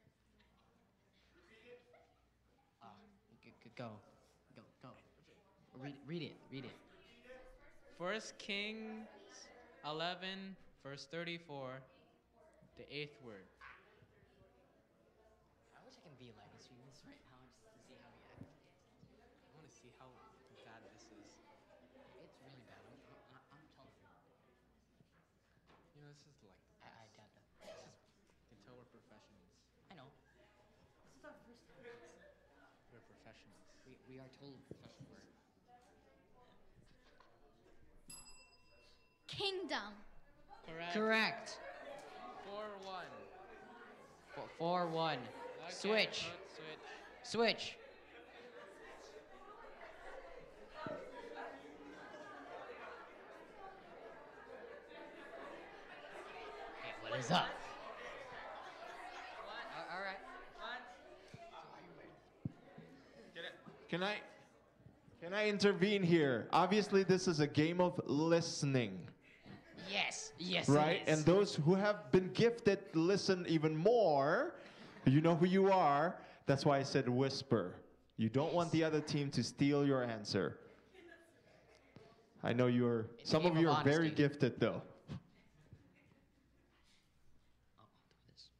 Ah, g- g- go, go, go. Read, read it, read it. First Kings eleven, verse thirty-four, the eighth word. I wish I can be like this right now just to see how he acts. I want to see how bad this is. It's really bad. I'm, I'm, I'm telling you. You know, this is like the I, I best. doubt that. You can tell we're professionals. I know. This is our first time. We're professionals. We, we are totally professional. Kingdom. Correct. Correct. Four one. Four, four one. Okay, Switch. good, Switch. Switch. Hey, what is up? What? All right. Can I can I intervene here? Obviously, this is a game of listening. Yes. Yes. Right? It is. And those who have been gifted listen even more. You know who you are. That's why I said whisper. You don't Yes. want the other team to steal your answer. I know you're It's a some game of of you are very honesty. gifted though. I'll do this.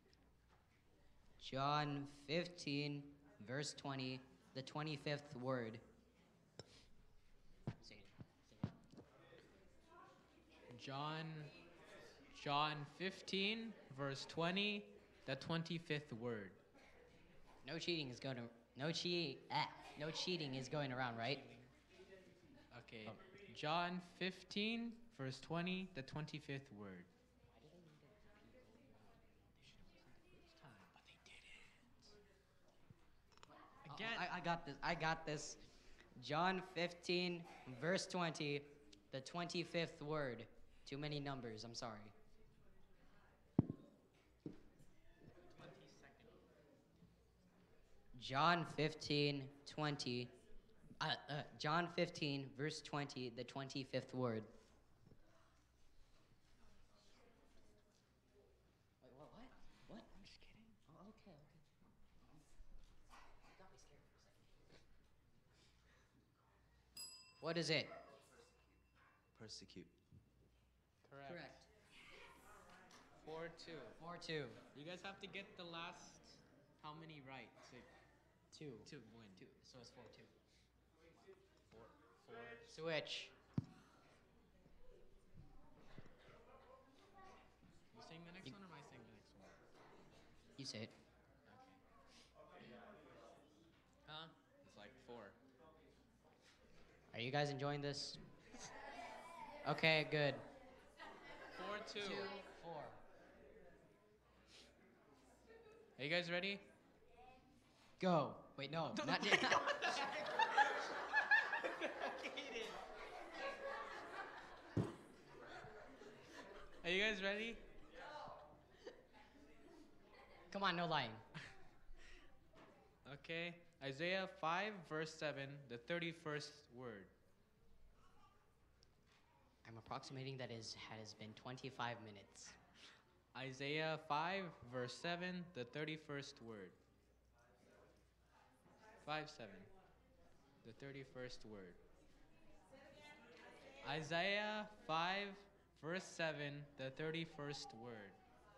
John fifteen, verse twenty, the twenty-fifth word. Say it. Say it. John, John fifteen, verse twenty, the twenty-fifth word. No cheating is going to. No cheat. Ah, no cheating is going around, right? Okay. John fifteen, verse twenty, the twenty-fifth word. Why do they need to repeat over and over? They should have listened the first time. But they didn't. Again. I, I got this. I got this. John fifteen, verse twenty, the twenty-fifth word. Too many numbers. I'm sorry. John fifteen, twenty. Uh, uh, John fifteen, verse twenty, the twenty-fifth word. Wait, what? What? What? I'm just kidding. Oh, okay, okay. You got me scared for a second. What is it? Persecute. Correct. Correct. Four two. Four two. You guys have to get the last. How many right? So Two. two win. Two. So it's four two. Four. Four. Switch. You saying the next You- one or am I saying the next one? You say it. Okay. Huh? It's like four. Are you guys enjoying this? Okay, good. Four two. Two, four. Are you guys ready? Go. Wait, no. Not yet. Are you guys ready? Come on, no lying. Okay. Isaiah five, verse seven, the thirty-first word. I'm approximating that is has been twenty-five minutes. Isaiah five, verse seven, the thirty-first word. five seven, the thirty-first word. Isaiah five, verse seven, the thirty-first word.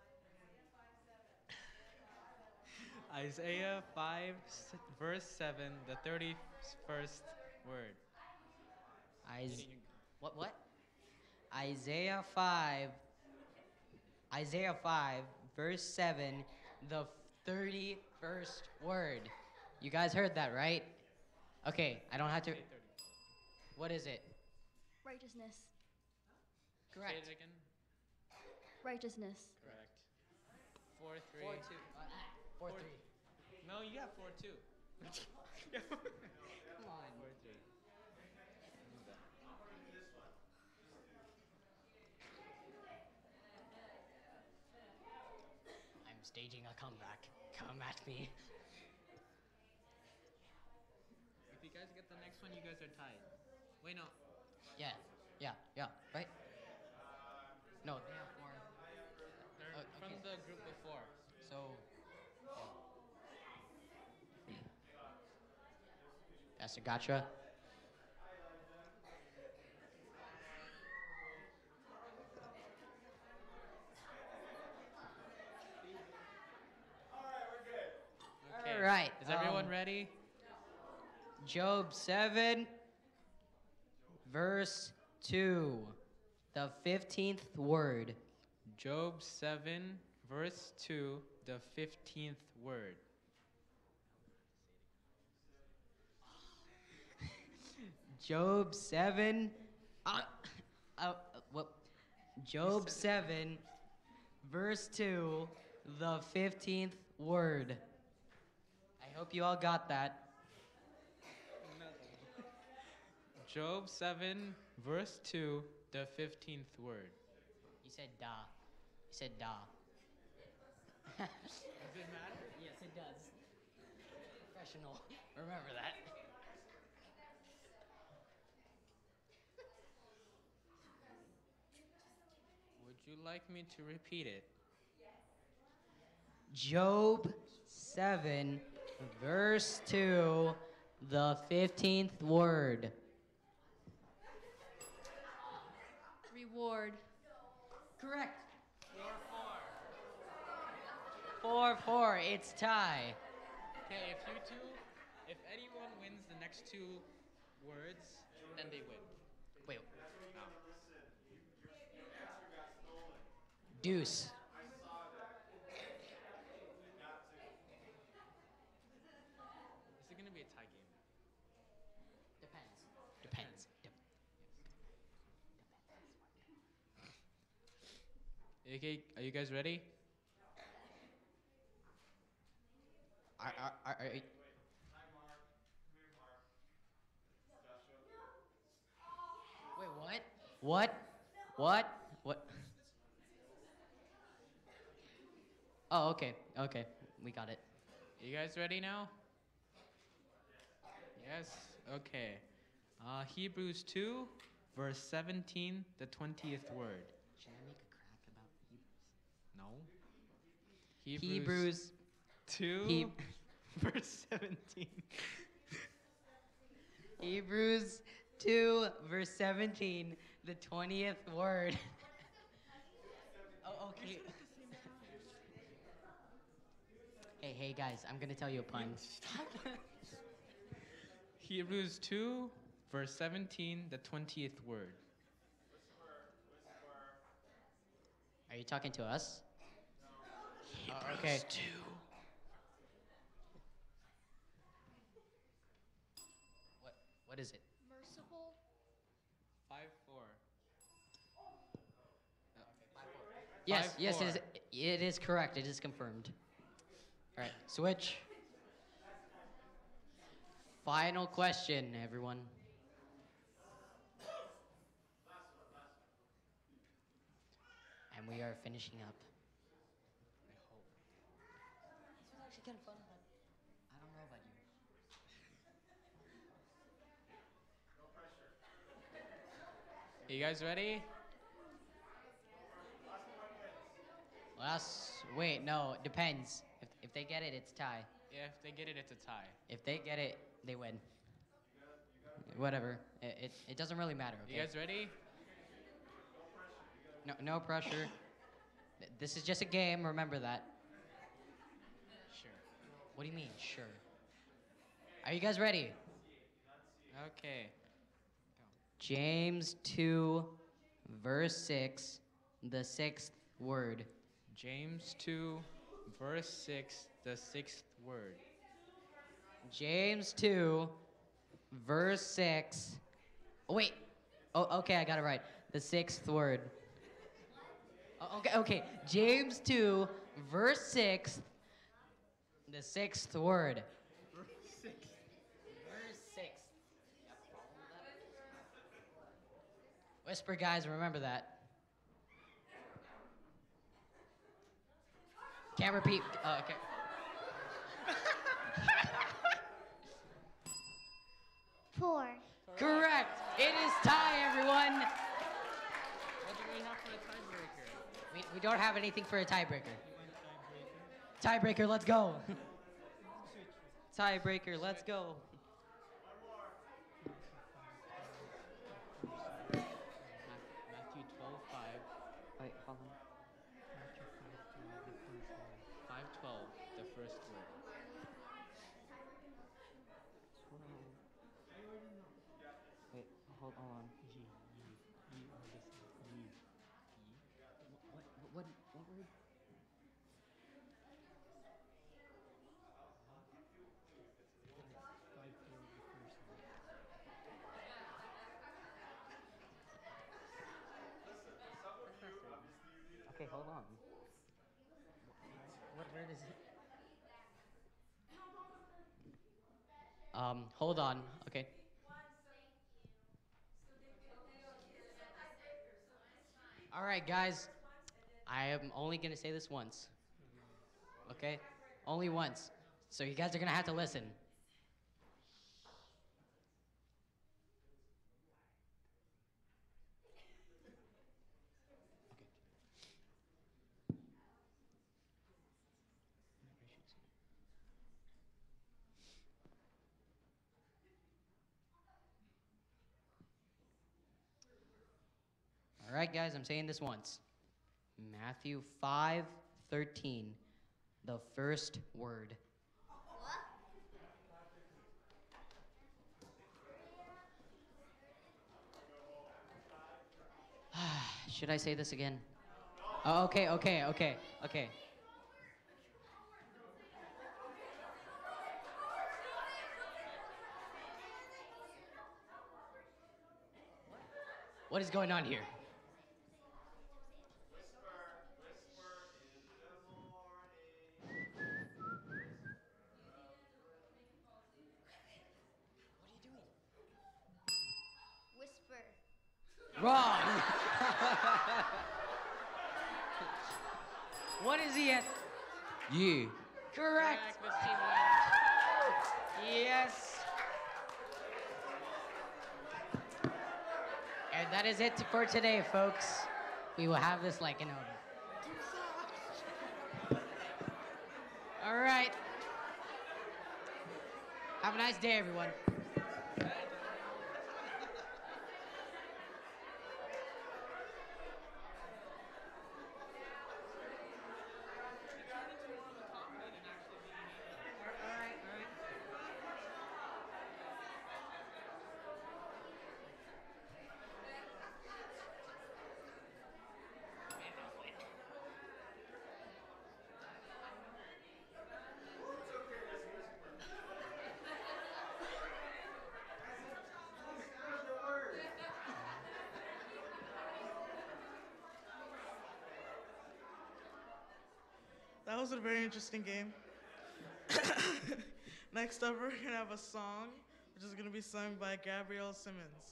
Isaiah five, s- verse seven, the thirty-first word. Is- what, what? Isaiah five. Isaiah five, verse seven, the thirty-first word. You guys heard that, right? Okay, I don't have to. What is it? Righteousness. Correct. Say it again. Righteousness. Correct. Four three. Four two. Uh, four, Four- three. No, you got four two. Come on. Four three. staging a comeback. Come at me. If you guys get the next one, you guys are tied. Wait, no. Yeah, yeah, yeah, right? No, they have four. They're Uh, from okay. the group before. So, Pastor Gotcha. Okay. All right. Is everyone um, ready? Job seven, verse two, the fifteenth word. Job seven, verse two, the fifteenth word. Job seven, uh, uh, what? Job seven, verse two, the fifteenth word. I hope you all got that. Job seven, verse two, the fifteenth word. You said da. You said da. Does it matter? Yes, it does. Professional. Remember that. Would you like me to repeat it? Job seven, verse two, the fifteenth word. Reward. Correct. Four, four, it's tie. Okay, if you two, if anyone wins the next two words, then they win. Wait. Deuce. Is it gonna be a tie game? Depends. Depends. Dep- Okay, are you guys ready? Are, are, are, are, you- Wait, what? What? What? What? Oh, okay. Okay. We got it. You guys ready now? Yes? Okay. Uh, Hebrews two, verse seventeen, the twentieth word. Should I make a crack about No. Hebrews? Hebrews two, Heb- verse seventeen. Hebrews two, verse seventeen, the twentieth word. Oh, okay. Hey, hey, guys, I'm gonna tell you a pun. Hebrews two, verse seventeen, the twentieth word. Are you talking to us? Hebrews Oh, okay. two. What? What is it? Merciful. Five, four. Yes, Five, yes, four. it is, it is correct. It is confirmed. All right, switch. Final question, everyone. And we are finishing up. I hope. This was actually kind of fun, but I don't know about you. Are you guys ready? Last, wait, no, it depends. If, if they get it, it's tie. Yeah, if they get it, it's a tie. If they get it, they win. Whatever. It, it, it doesn't really matter, okay? You guys ready? No, no pressure. Th- This is just a game, remember that. Sure. What do you mean, sure? Are you guys ready? Okay. James two, verse six, the sixth word. James two, verse six, the sixth word. James two, verse six. Oh, wait. Oh, okay, I got it right. The sixth word. Oh, okay, okay. James two, verse six, the sixth word. Verse six. Verse six. Whisper, guys, remember that. Can't repeat. Uh, okay. Four. Correct. It is tie, everyone. What do we have for a tiebreaker? We, we don't have anything for a tiebreaker. Tiebreaker, let's go. Tiebreaker, let's go. Matthew twelve five. Wait, hold on. five twelve, the first word. Wait, hold on. Ye, ye, ye are the same. Ye, ye. What, what, what word? Five twelve, the first word. Okay, hold on. What word is it? Um, hold on. Okay. All right, guys. I am only going to say this once. Okay? Only once. So you guys are going to have to listen. All right, guys, I'm saying this once. Matthew five thirteen, the first word. Should I say this again? Oh, okay, okay, okay, okay. What is going on here? Whisper. Wrong. What is he at? You. Correct. Correct, this team wins. Yes. And that is it for today, folks. We will have this like, you know. All right. Have a nice day, everyone. That was a very interesting game. Next up, we're gonna have a song, which is gonna be sung by Gabrielle Simmons.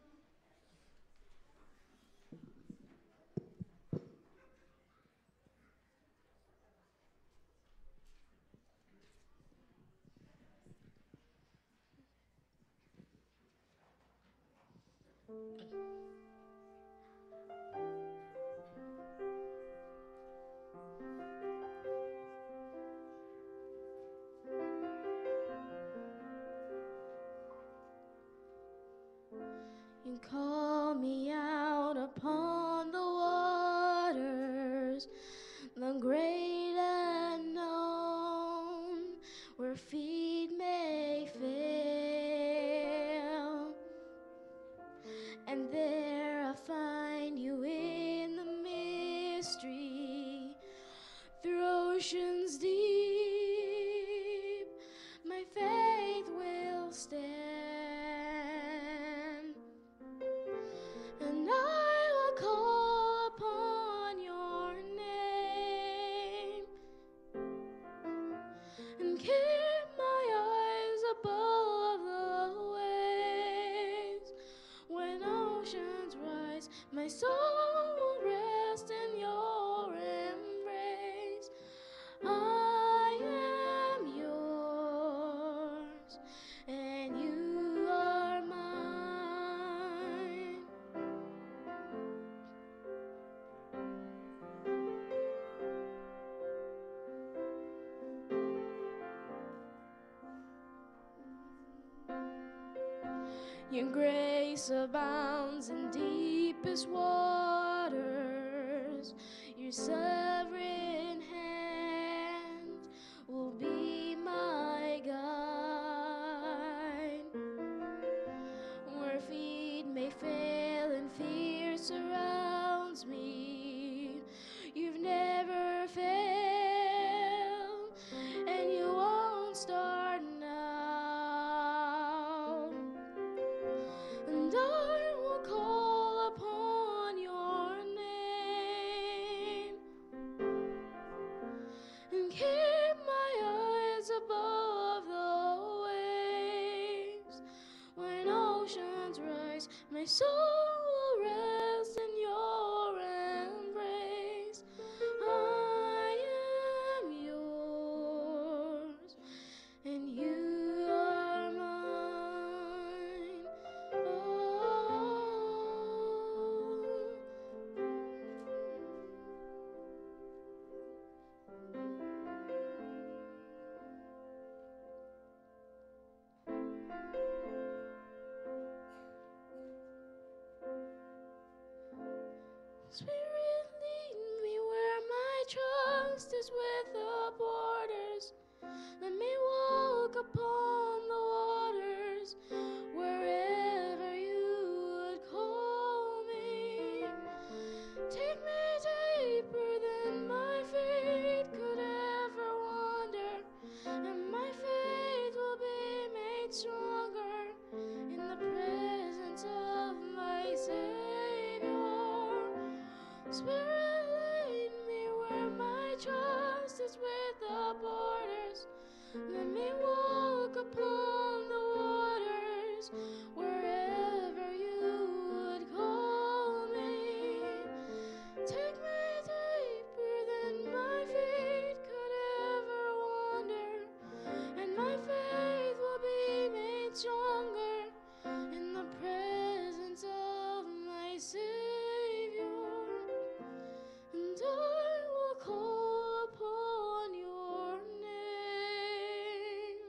You call me out upon the waters, the great unknown, where feet may fail. And there I find you in the mystery, through oceans deep, my faith will stand. And I will call upon your name and keep my eyes above the waves. When oceans rise, my soul will rest in your embrace. Your grace abounds in deepest waters. Your sovereign hand will be my guide. Where feet may fail and fear surrounds me, you've never failed, and you won't start now. And I will call upon your name and keep my eyes above the waves. When oceans rise, my soul will rest in your embrace. I am yours, and you are mine. Oh. Spirit, lead me where my trust is without borders. Let me walk upon the waters wherever you would call me. Take me deeper than my feet could ever wander, and my faith will be made stronger in the presence of my Savior. Spirit, lead me where my trust is without borders. Let me walk upon the waters wherever you would call me. Take me deeper than my feet could ever wander, and my faith will be made stronger in the presence of my Savior. And I will call upon your name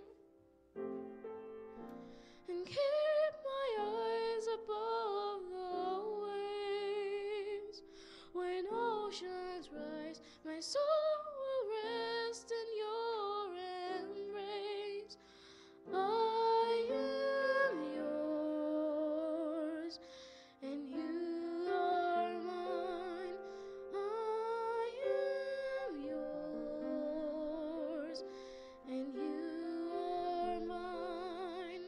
and keep my eyes above the waves. When oceans rise, my soul will rest in your embrace. I am yours, and you are mine. I am yours, and you are mine.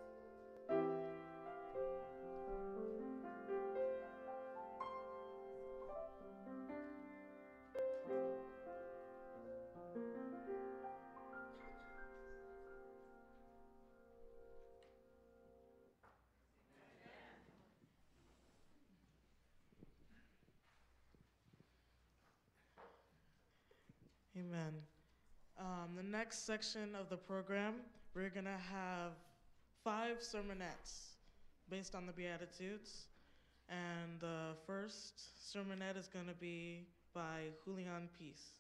Amen. Um, the next section of the program, we're going to have five sermonettes based on the Beatitudes. And the first sermonette is going to be by Julian Peace.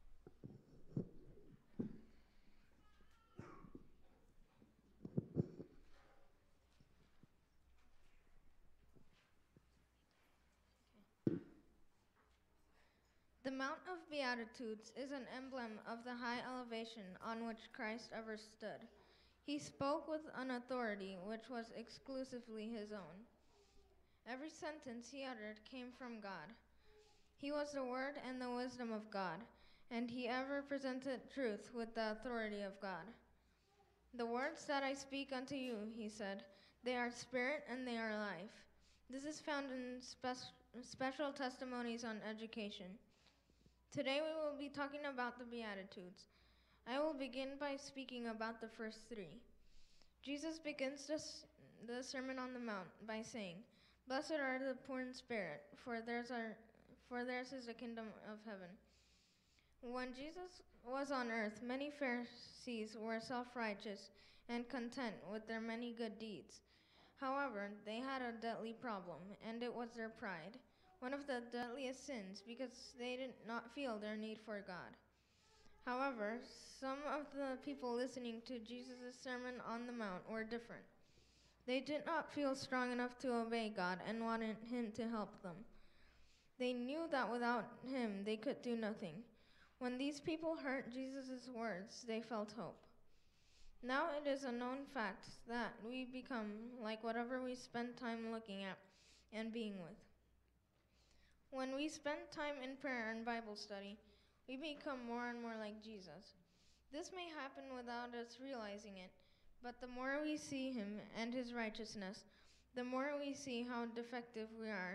The Mount of Beatitudes is an emblem of the high elevation on which Christ ever stood. He spoke with an authority which was exclusively his own. Every sentence he uttered came from God. He was the Word and the wisdom of God, and he ever presented truth with the authority of God. The words that I speak unto you, he said, they are spirit and they are life. This is found in spe- special testimonies on education. Today we will be talking about the Beatitudes. I will begin by speaking about the first three. Jesus begins this, the Sermon on the Mount by saying, "Blessed are the poor in spirit, for theirs, are, for theirs is the kingdom of heaven." When Jesus was on earth, many Pharisees were self-righteous and content with their many good deeds. However, they had a deadly problem, and it was their pride, one of the deadliest sins, because they did not feel their need for God. However, some of the people listening to Jesus' Sermon on the Mount were different. They did not feel strong enough to obey God and wanted Him to help them. They knew that without Him they could do nothing. When these people heard Jesus' words, they felt hope. Now it is a known fact that we become like whatever we spend time looking at and being with. When we spend time in prayer and Bible study, we become more and more like Jesus. This may happen without us realizing it, but the more we see Him and His righteousness, the more we see how defective we are.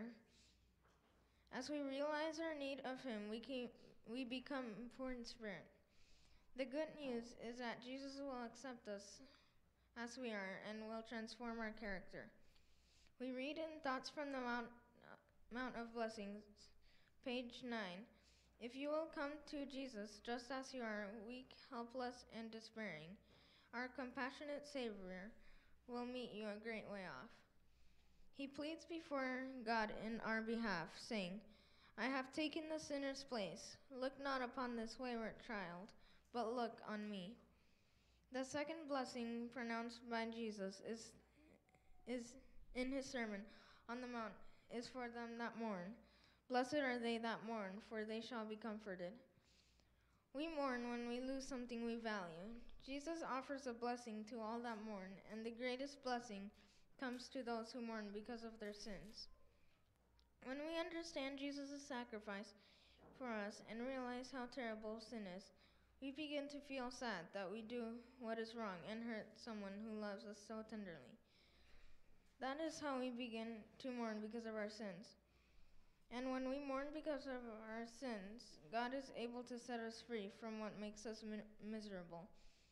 As we realize our need of Him, we, keep, we become poor in spirit. The good news is that Jesus will accept us as we are and will transform our character. We read in Thoughts from the Mount, uh, Mount of Blessings, page nine. If you will come to Jesus just as you are, weak, helpless, and despairing, our compassionate Savior will meet you a great way off. He pleads before God in our behalf, saying, I have taken the sinner's place. Look not upon this wayward child, but look on me. The second blessing pronounced by Jesus is, is in his Sermon on the Mount is for them that mourn. Blessed are they that mourn, for they shall be comforted. We mourn when we lose something we value. Jesus offers a blessing to all that mourn, and the greatest blessing comes to those who mourn because of their sins. When we understand Jesus' sacrifice for us and realize how terrible sin is, we begin to feel sad that we do what is wrong and hurt someone who loves us so tenderly. That is how we begin to mourn because of our sins. And when we mourn because of our sins, God is able to set us free from what makes us mi- miserable.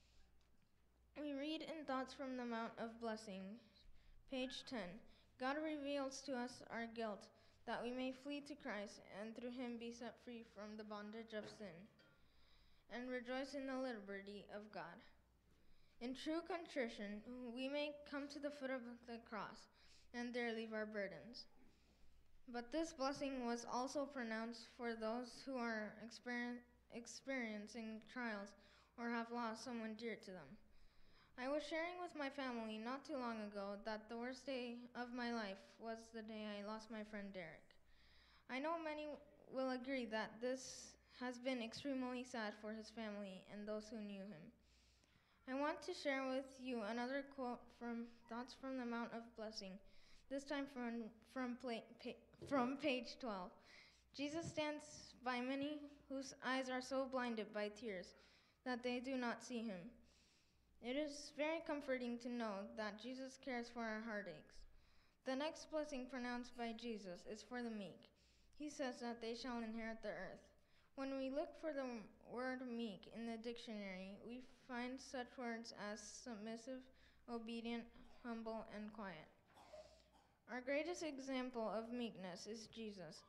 We read in Thoughts from the Mount of Blessing, page ten, God reveals to us our guilt, that we may flee to Christ and through Him be set free from the bondage of sin, and rejoice in the liberty of God. In true contrition, we may come to the foot of the cross and there leave our burdens. But this blessing was also pronounced for those who are exper- experiencing trials or have lost someone dear to them. I was sharing with my family not too long ago that the worst day of my life was the day I lost my friend Derek. I know many will agree that this has been extremely sad for his family and those who knew him. I want to share with you another quote from Thoughts from the Mount of Blessing, this time from, from, pla- pa- from page twelve. Jesus stands by many whose eyes are so blinded by tears that they do not see him. It is very comforting to know that Jesus cares for our heartaches. The next blessing pronounced by Jesus is for the meek. He says that they shall inherit the earth. When we look for the word meek in the dictionary, we find such words as submissive, obedient, humble, and quiet. Our greatest example of meekness is Jesus.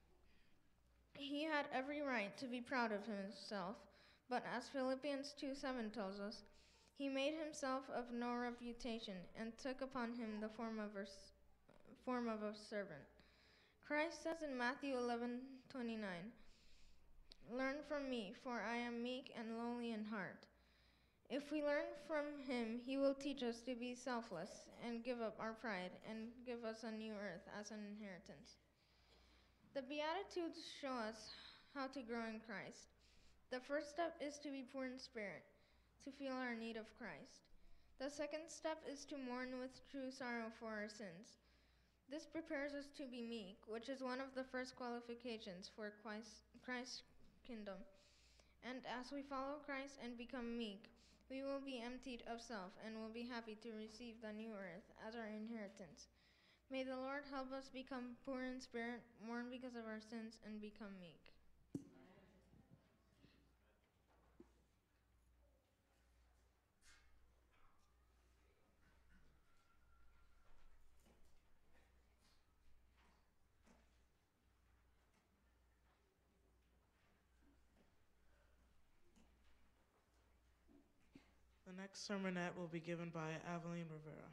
He had every right to be proud of himself, but as Philippians two seven tells us, he made himself of no reputation and took upon him the form of a, form of a servant. Christ says in Matthew eleven twenty-nine, learn from me, for I am meek and lowly in heart. If we learn from him, he will teach us to be selfless and give up our pride and give us a new earth as an inheritance. The Beatitudes show us how to grow in Christ. The first step is to be poor in spirit, to feel our need of Christ. The second step is to mourn with true sorrow for our sins. This prepares us to be meek, which is one of the first qualifications for Christ, Christ's kingdom. And as we follow Christ and become meek, we will be emptied of self and will be happy to receive the new earth as our inheritance. May the Lord help us become poor in spirit, mourn because of our sins, and become meek. The next sermonette will be given by Olivine Rivera.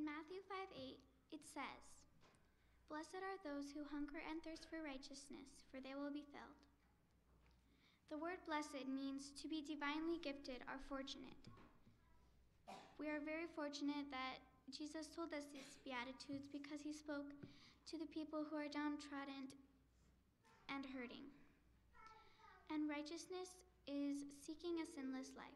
In Matthew five eight, it says, "Blessed are those who hunger and thirst for righteousness, for they will be filled." The word blessed means to be divinely gifted or fortunate. We are very fortunate that Jesus told us these Beatitudes because he spoke to the people who are downtrodden and hurting. And righteousness is seeking a sinless life.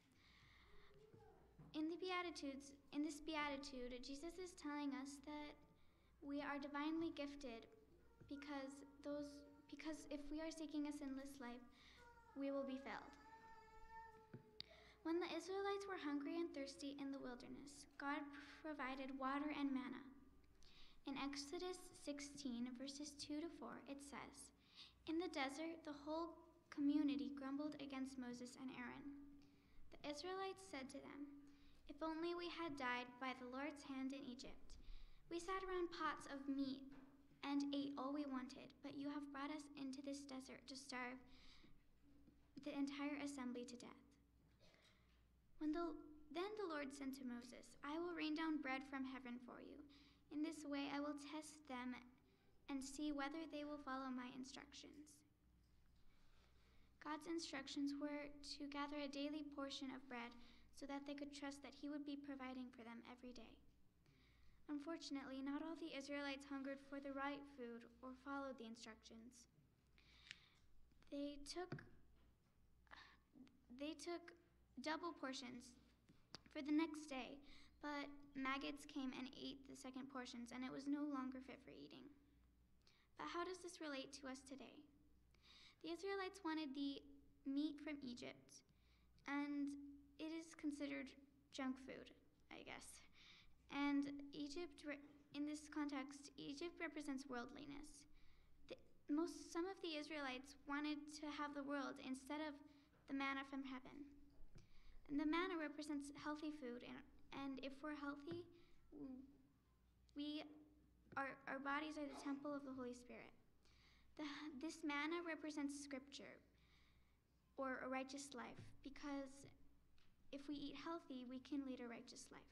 In the Beatitudes, in this Beatitude, Jesus is telling us that we are divinely gifted because those because if we are seeking a sinless life, we will be filled. When the Israelites were hungry and thirsty in the wilderness, God provided water and manna. In Exodus sixteen, verses two to four, it says, "In the desert, the whole community grumbled against Moses and Aaron. The Israelites said to them, 'If only we had died by the Lord's hand in Egypt. We sat around pots of meat and ate all we wanted, but you have brought us into this desert to starve the entire assembly to death.' When the, then the Lord said to Moses, 'I will rain down bread from heaven for you. In this way I will test them and see whether they will follow my instructions.' God's instructions were to gather a daily portion of bread so that they could trust that he would be providing for them every day. Unfortunately, not all the Israelites hungered for the right food or followed the instructions. They took they took double portions for the next day, but maggots came and ate the second portions, and it was no longer fit for eating. But how does this relate to us today? The Israelites wanted the meat from Egypt, and it is considered junk food, I guess. And Egypt, in this context, Egypt represents worldliness. The, most, some of the Israelites wanted to have the world instead of the manna from heaven. And the manna represents healthy food, and, and if we're healthy, we, our, our bodies are the temple of the Holy Spirit. The, this manna represents scripture, or a righteous life, because if we eat healthy, we can lead a righteous life.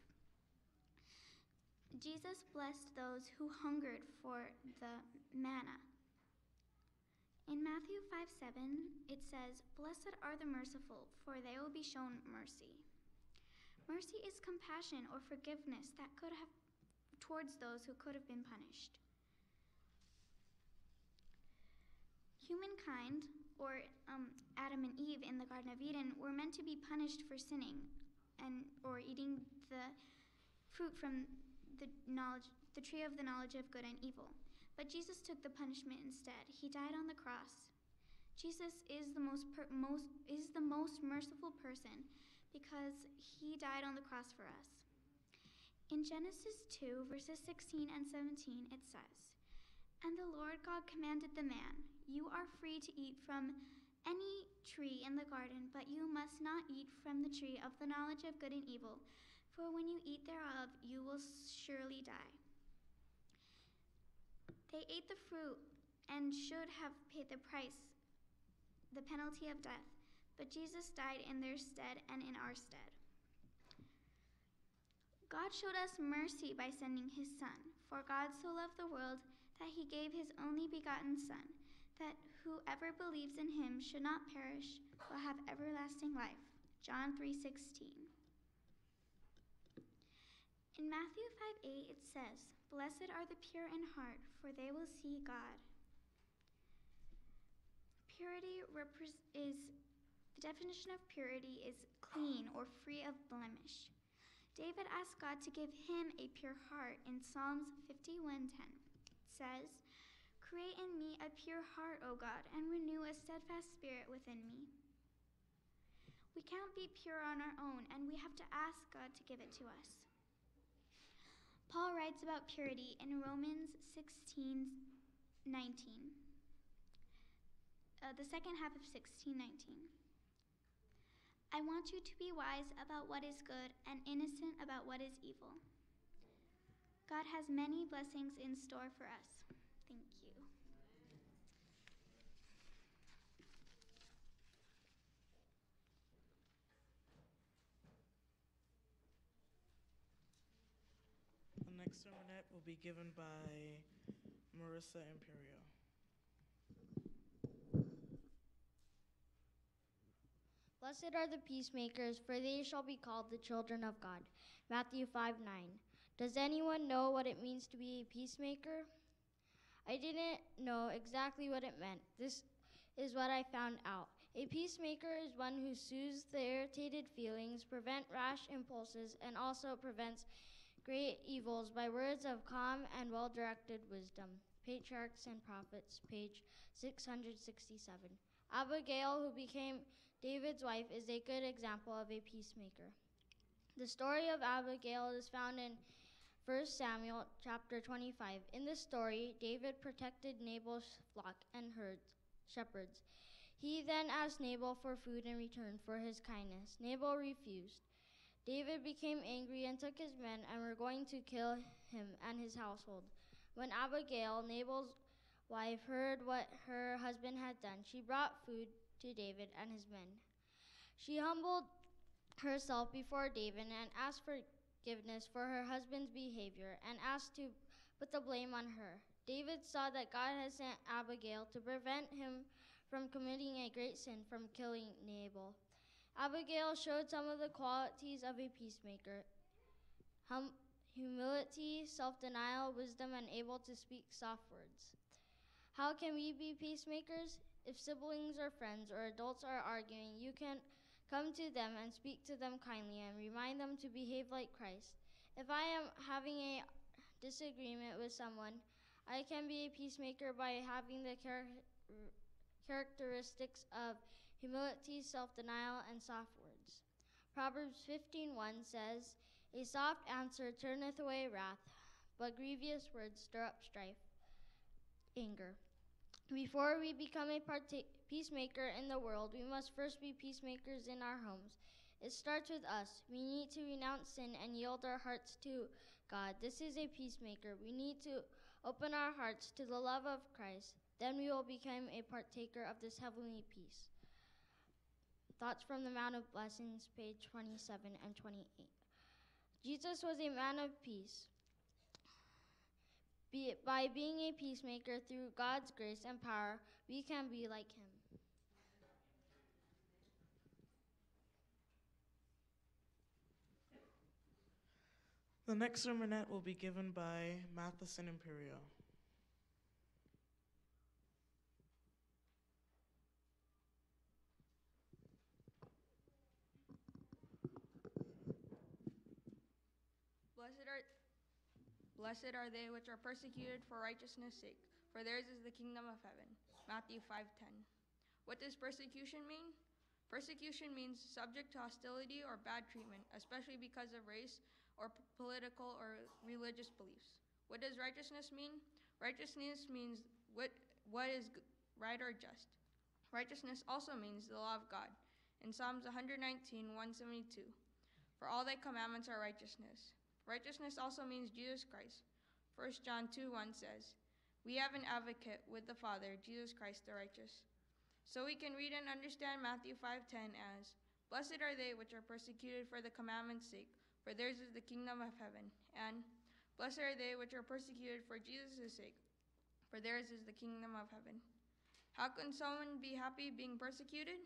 Jesus blessed those who hungered for the manna. In Matthew five seven, it says, "Blessed are the merciful, for they will be shown mercy." Mercy is compassion or forgiveness that could have towards those who could have been punished. Humankind, or um, Adam and Eve in the Garden of Eden, were meant to be punished for sinning and or eating the fruit from the knowledge, the tree of the knowledge of good and evil. But Jesus took the punishment instead. He died on the cross. Jesus is the most, per, most is the most merciful person because he died on the cross for us. In Genesis two, verses sixteen and seventeen, it says, "And the Lord God commanded the man, 'You are free to eat from any tree in the garden, but you must not eat from the tree of the knowledge of good and evil, for when you eat thereof, you will surely die.' They ate the fruit and should have paid the price, the penalty of death, but Jesus died in their stead and in our stead. God showed us mercy by sending his Son. For God so loved the world that he gave his only begotten Son, that whoever believes in him should not perish, but have everlasting life." John three sixteen. In Matthew five eight, it says, "Blessed are the pure in heart, for they will see God." Purity repre- is, the definition of purity is clean or free of blemish. David asked God to give him a pure heart in Psalms fifty-one ten. It says, "Create in me a pure heart, O God, and renew a steadfast spirit within me." We can't be pure on our own, and we have to ask God to give it to us. Paul writes about purity in Romans sixteen nineteen. Uh, the second half of sixteen nineteen. "I want you to be wise about what is good and innocent about what is evil." God has many blessings in store for us. Thank you. next sermonette will be given by Marissa Imperio. Blessed are the peacemakers, for they shall be called the children of God. Matthew five nine. Does anyone know what it means to be a peacemaker? I didn't know exactly what it meant. This is what I found out. A peacemaker is one who soothes the irritated feelings, prevents rash impulses, and also prevents great evils by words of calm and well-directed wisdom. Patriarchs and Prophets, page six hundred sixty-seven. Abigail, who became David's wife, is a good example of a peacemaker. The story of Abigail is found in First Samuel chapter twenty-five. In this story, David protected Nabal's flock and herds, shepherds. He then asked Nabal for food in return for his kindness. Nabal refused. David became angry and took his men and were going to kill him and his household. When Abigail, Nabal's wife, heard what her husband had done, she brought food to David and his men. She humbled herself before David and asked forgiveness for her husband's behavior and asked to put the blame on her. David saw that God had sent Abigail to prevent him from committing a great sin, from killing Nabal. Abigail showed some of the qualities of a peacemaker: hum- humility, self-denial, wisdom, and able to speak soft words. How can we be peacemakers? If siblings or friends or adults are arguing, you can come to them and speak to them kindly and remind them to behave like Christ. If I am having a disagreement with someone, I can be a peacemaker by having the char- characteristics of humility, self-denial, and soft words. Proverbs fifteen one says, "A soft answer turneth away wrath, but grievous words stir up strife, anger." Before we become a parta- peacemaker in the world, we must first be peacemakers in our homes. It starts with us. We need to renounce sin and yield our hearts to God. This is a peacemaker. We need to open our hearts to the love of Christ. Then we will become a partaker of this heavenly peace. Thoughts from the Mount of Blessings, page twenty-seven and twenty-eight. Jesus was a man of peace. Be it by being a peacemaker through God's grace and power, we can be like him. The next sermonette will be given by Matheson Imperio. Blessed are, blessed are they which are persecuted for righteousness' sake, for theirs is the kingdom of heaven. Matthew five ten. What does persecution mean? Persecution means subject to hostility or bad treatment, especially because of race or p- political or religious beliefs. What does righteousness mean? Righteousness means what, what is g- right or just. Righteousness also means the law of God. In Psalms one nineteen, one seventy-two, for all thy commandments are righteousness. Righteousness also means Jesus Christ. First John two one says, we have an advocate with the Father, Jesus Christ the righteous. So we can read and understand Matthew five ten as, blessed are they which are persecuted for the commandment's sake, for theirs is the kingdom of heaven. And blessed are they which are persecuted for Jesus' sake, for theirs is the kingdom of heaven. How can someone be happy being persecuted?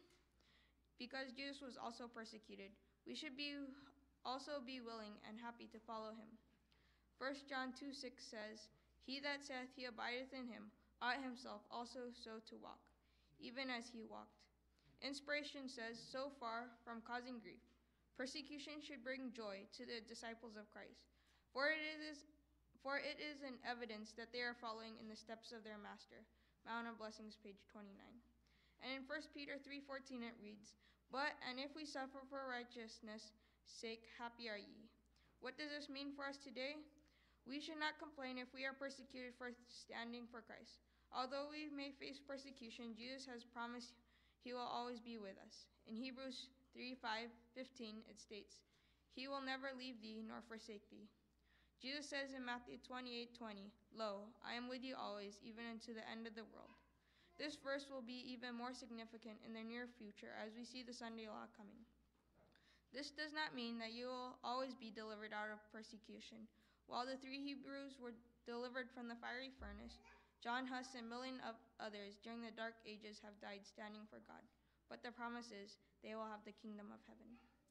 Because Jesus was also persecuted. We should be also be willing and happy to follow him. First John two six says, he that saith he abideth in him ought himself also so to walk, even as he walked. Inspiration says, so far from causing grief, persecution should bring joy to the disciples of Christ, for it is, for it is an evidence that they are following in the steps of their master. Mount of Blessings, page twenty-nine. And in First Peter three fourteen it reads, but, and if we suffer for righteousness' sake, happy are ye. What does this mean for us today? We should not complain if we are persecuted for standing for Christ. Although we may face persecution, Jesus has promised he will always be with us. In Hebrews three five fifteen it states, he will never leave thee nor forsake thee. Jesus says in Matthew twenty-eight twenty, lo, I am with you always, even unto the end of the world. This verse will be even more significant in the near future as we see the Sunday law coming. This does not mean that you will always be delivered out of persecution. While the three Hebrews were delivered from the fiery furnace, John Huss and a million of others during the dark ages have died standing for God. But the promise is they will have the kingdom of heaven.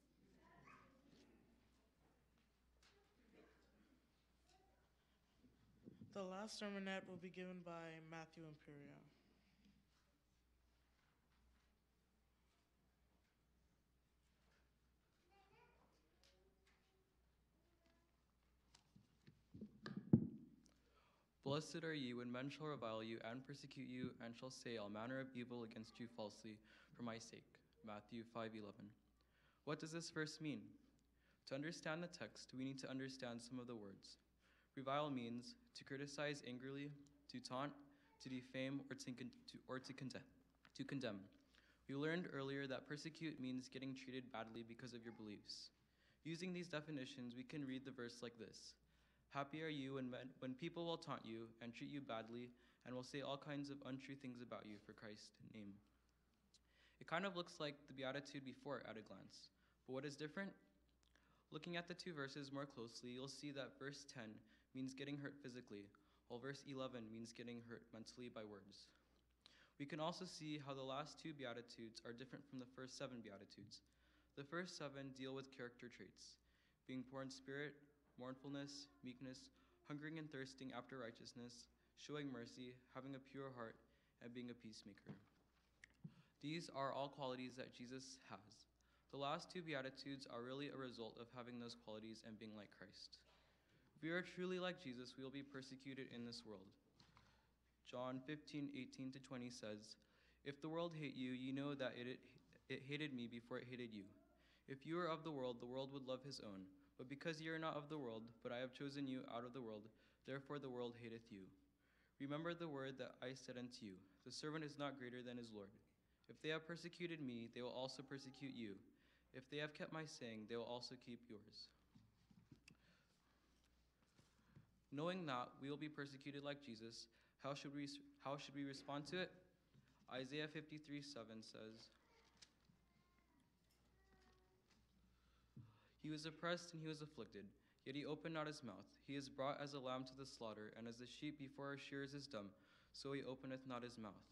The last sermonette will be given by Matthew Imperio. Blessed are ye when men shall revile you and persecute you and shall say all manner of evil against you falsely for my sake. Matthew five eleven. What does this verse mean? To understand the text, we need to understand some of the words. Revile means to criticize angrily, to taunt, to defame, or to, con- to, or to, condemn, to condemn. We learned earlier that persecute means getting treated badly because of your beliefs. Using these definitions, we can read the verse like this. Happy are you when, men, when people will taunt you and treat you badly and will say all kinds of untrue things about you for Christ's name. It kind of looks like the Beatitude before at a glance. But what is different? Looking at the two verses more closely, you'll see that verse ten means getting hurt physically, while verse eleven means getting hurt mentally by words. We can also see how the last two Beatitudes are different from the first seven Beatitudes. The first seven deal with character traits, being poor in spirit, mournfulness, meekness, hungering and thirsting after righteousness, showing mercy, having a pure heart, and being a peacemaker. These are all qualities that Jesus has. The last two Beatitudes are really a result of having those qualities and being like Christ. If we are truly like Jesus, we will be persecuted in this world. John fifteen eighteen to twenty says, if the world hate you, you know that it, it hated me before it hated you. If you are of the world, the world would love his own. But because you are not of the world, but I have chosen you out of the world, therefore the world hateth you. Remember the word that I said unto you, the servant is not greater than his Lord. If they have persecuted me, they will also persecute you. If they have kept my saying, they will also keep yours. Knowing that we will be persecuted like Jesus, how should we, how should we respond to it? Isaiah fifty-three seven says, he was oppressed and he was afflicted, yet he opened not his mouth. He is brought as a lamb to the slaughter, and as the sheep before her shearers is dumb, so he openeth not his mouth.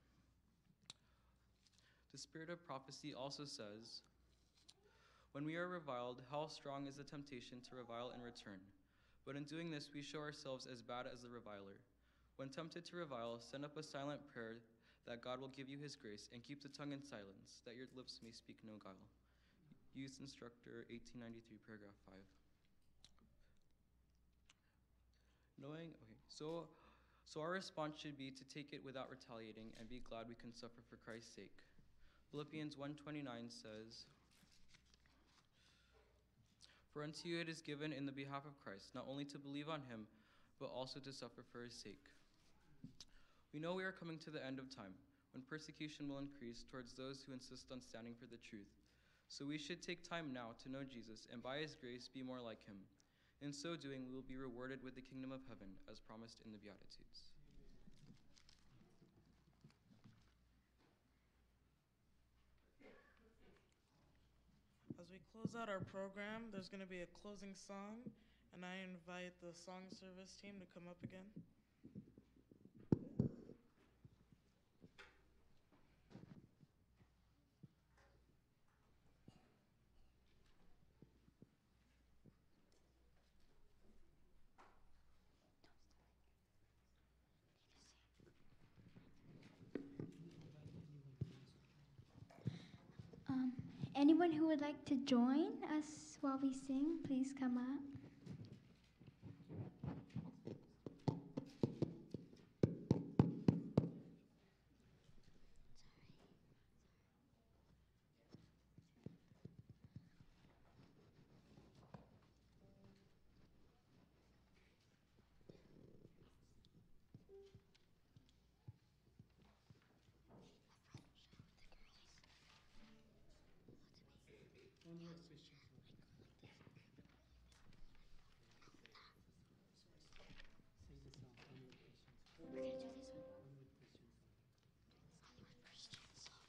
The spirit of prophecy also says, when we are reviled, how strong is the temptation to revile in return? But in doing this, we show ourselves as bad as the reviler. When tempted to revile, send up a silent prayer that God will give you his grace, and keep the tongue in silence, that your lips may speak no guile. Youth Instructor, eighteen ninety-three, paragraph five. Knowing, okay, so, so our response should be to take it without retaliating and be glad we can suffer for Christ's sake. Philippians one twenty-nine says, for unto you it is given in the behalf of Christ, not only to believe on him, but also to suffer for his sake. We know we are coming to the end of time, when persecution will increase towards those who insist on standing for the truth. So we should take time now to know Jesus, and by his grace be more like him. In so doing, we will be rewarded with the kingdom of heaven, as promised in the Beatitudes. As we close out our program, there's going to be a closing song, and I invite the song service team to come up again. Um, anyone who would like to join us while we sing, please come up. One word question. Sing the song. One word question. We're gonna do this one. One word question. Hollywood Christian song.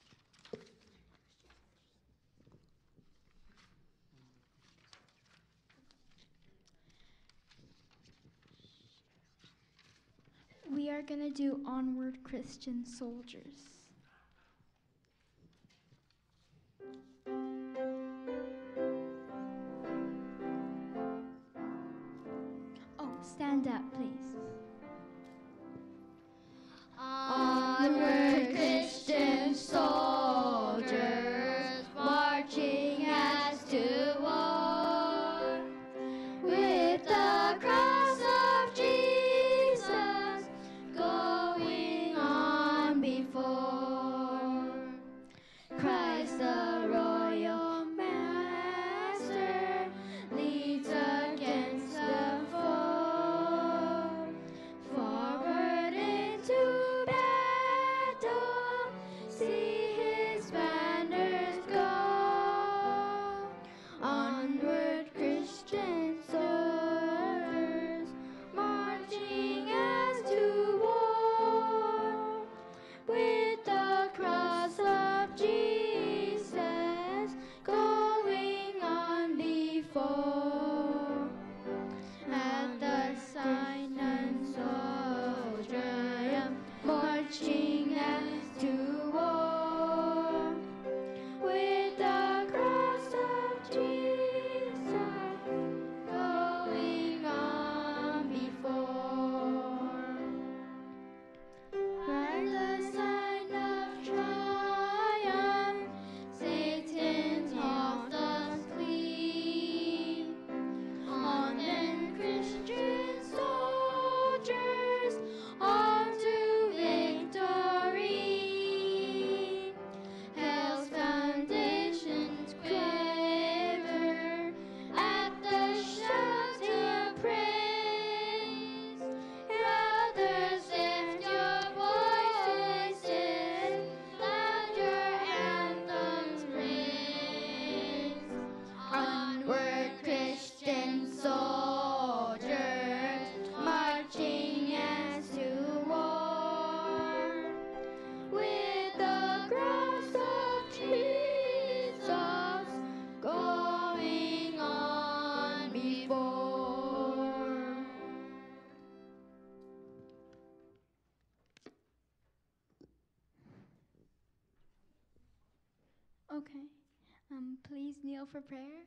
are going to do Onward Christian Soldiers. Oh, stand up, please. Onward, Christian soldiers, marching as to war, with the cross of Jesus going on before. Christ the royal master leads against the foe. Forward into battle, see his banners go. Onward, Christian soldiers, marching as to war, with the cross of Jesus going on before. At the sign and soldier I am marching as to war, with the cross of Jesus going on before. At the sign of triumph, Satan's authors flee. On then, Christian soldiers, on to victory. Hell's foundations quiver at the shouting praise. Brothers, lift your voices, loud your anthems raise. Onward, Christian soldiers, marching as to war, with the cross of Jesus going on before. Okay. Um, please kneel for prayer.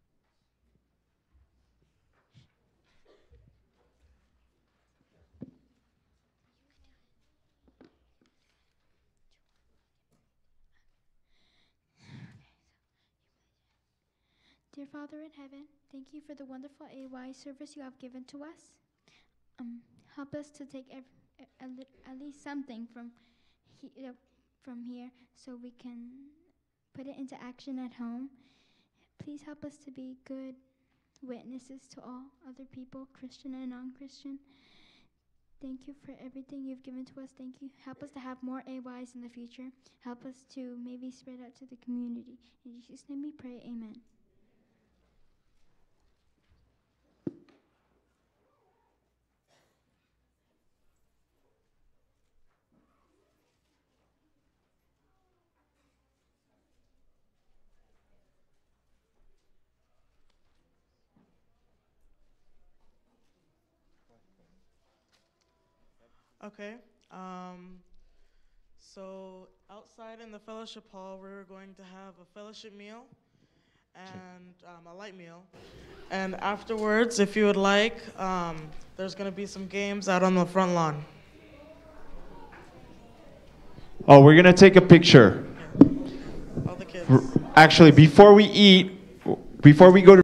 Dear Father in heaven, thank you for the wonderful A Y service you have given to us. Um, help us to take ev- a, a li- at least something from he- uh, from here so we can put it into action at home. Please help us to be good witnesses to all other people, Christian and non-Christian. Thank you for everything you've given to us. Thank you. Help us to have more A Ys in the future. Help us to maybe spread out to the community. In Jesus' name we pray, amen. Okay. Um, so outside in the fellowship hall, we're going to have a fellowship meal and um, a light meal. And afterwards, if you would like, um, there's going to be some games out on the front lawn. Oh, we're going to take a picture. All the kids. Actually, before we eat, before we go to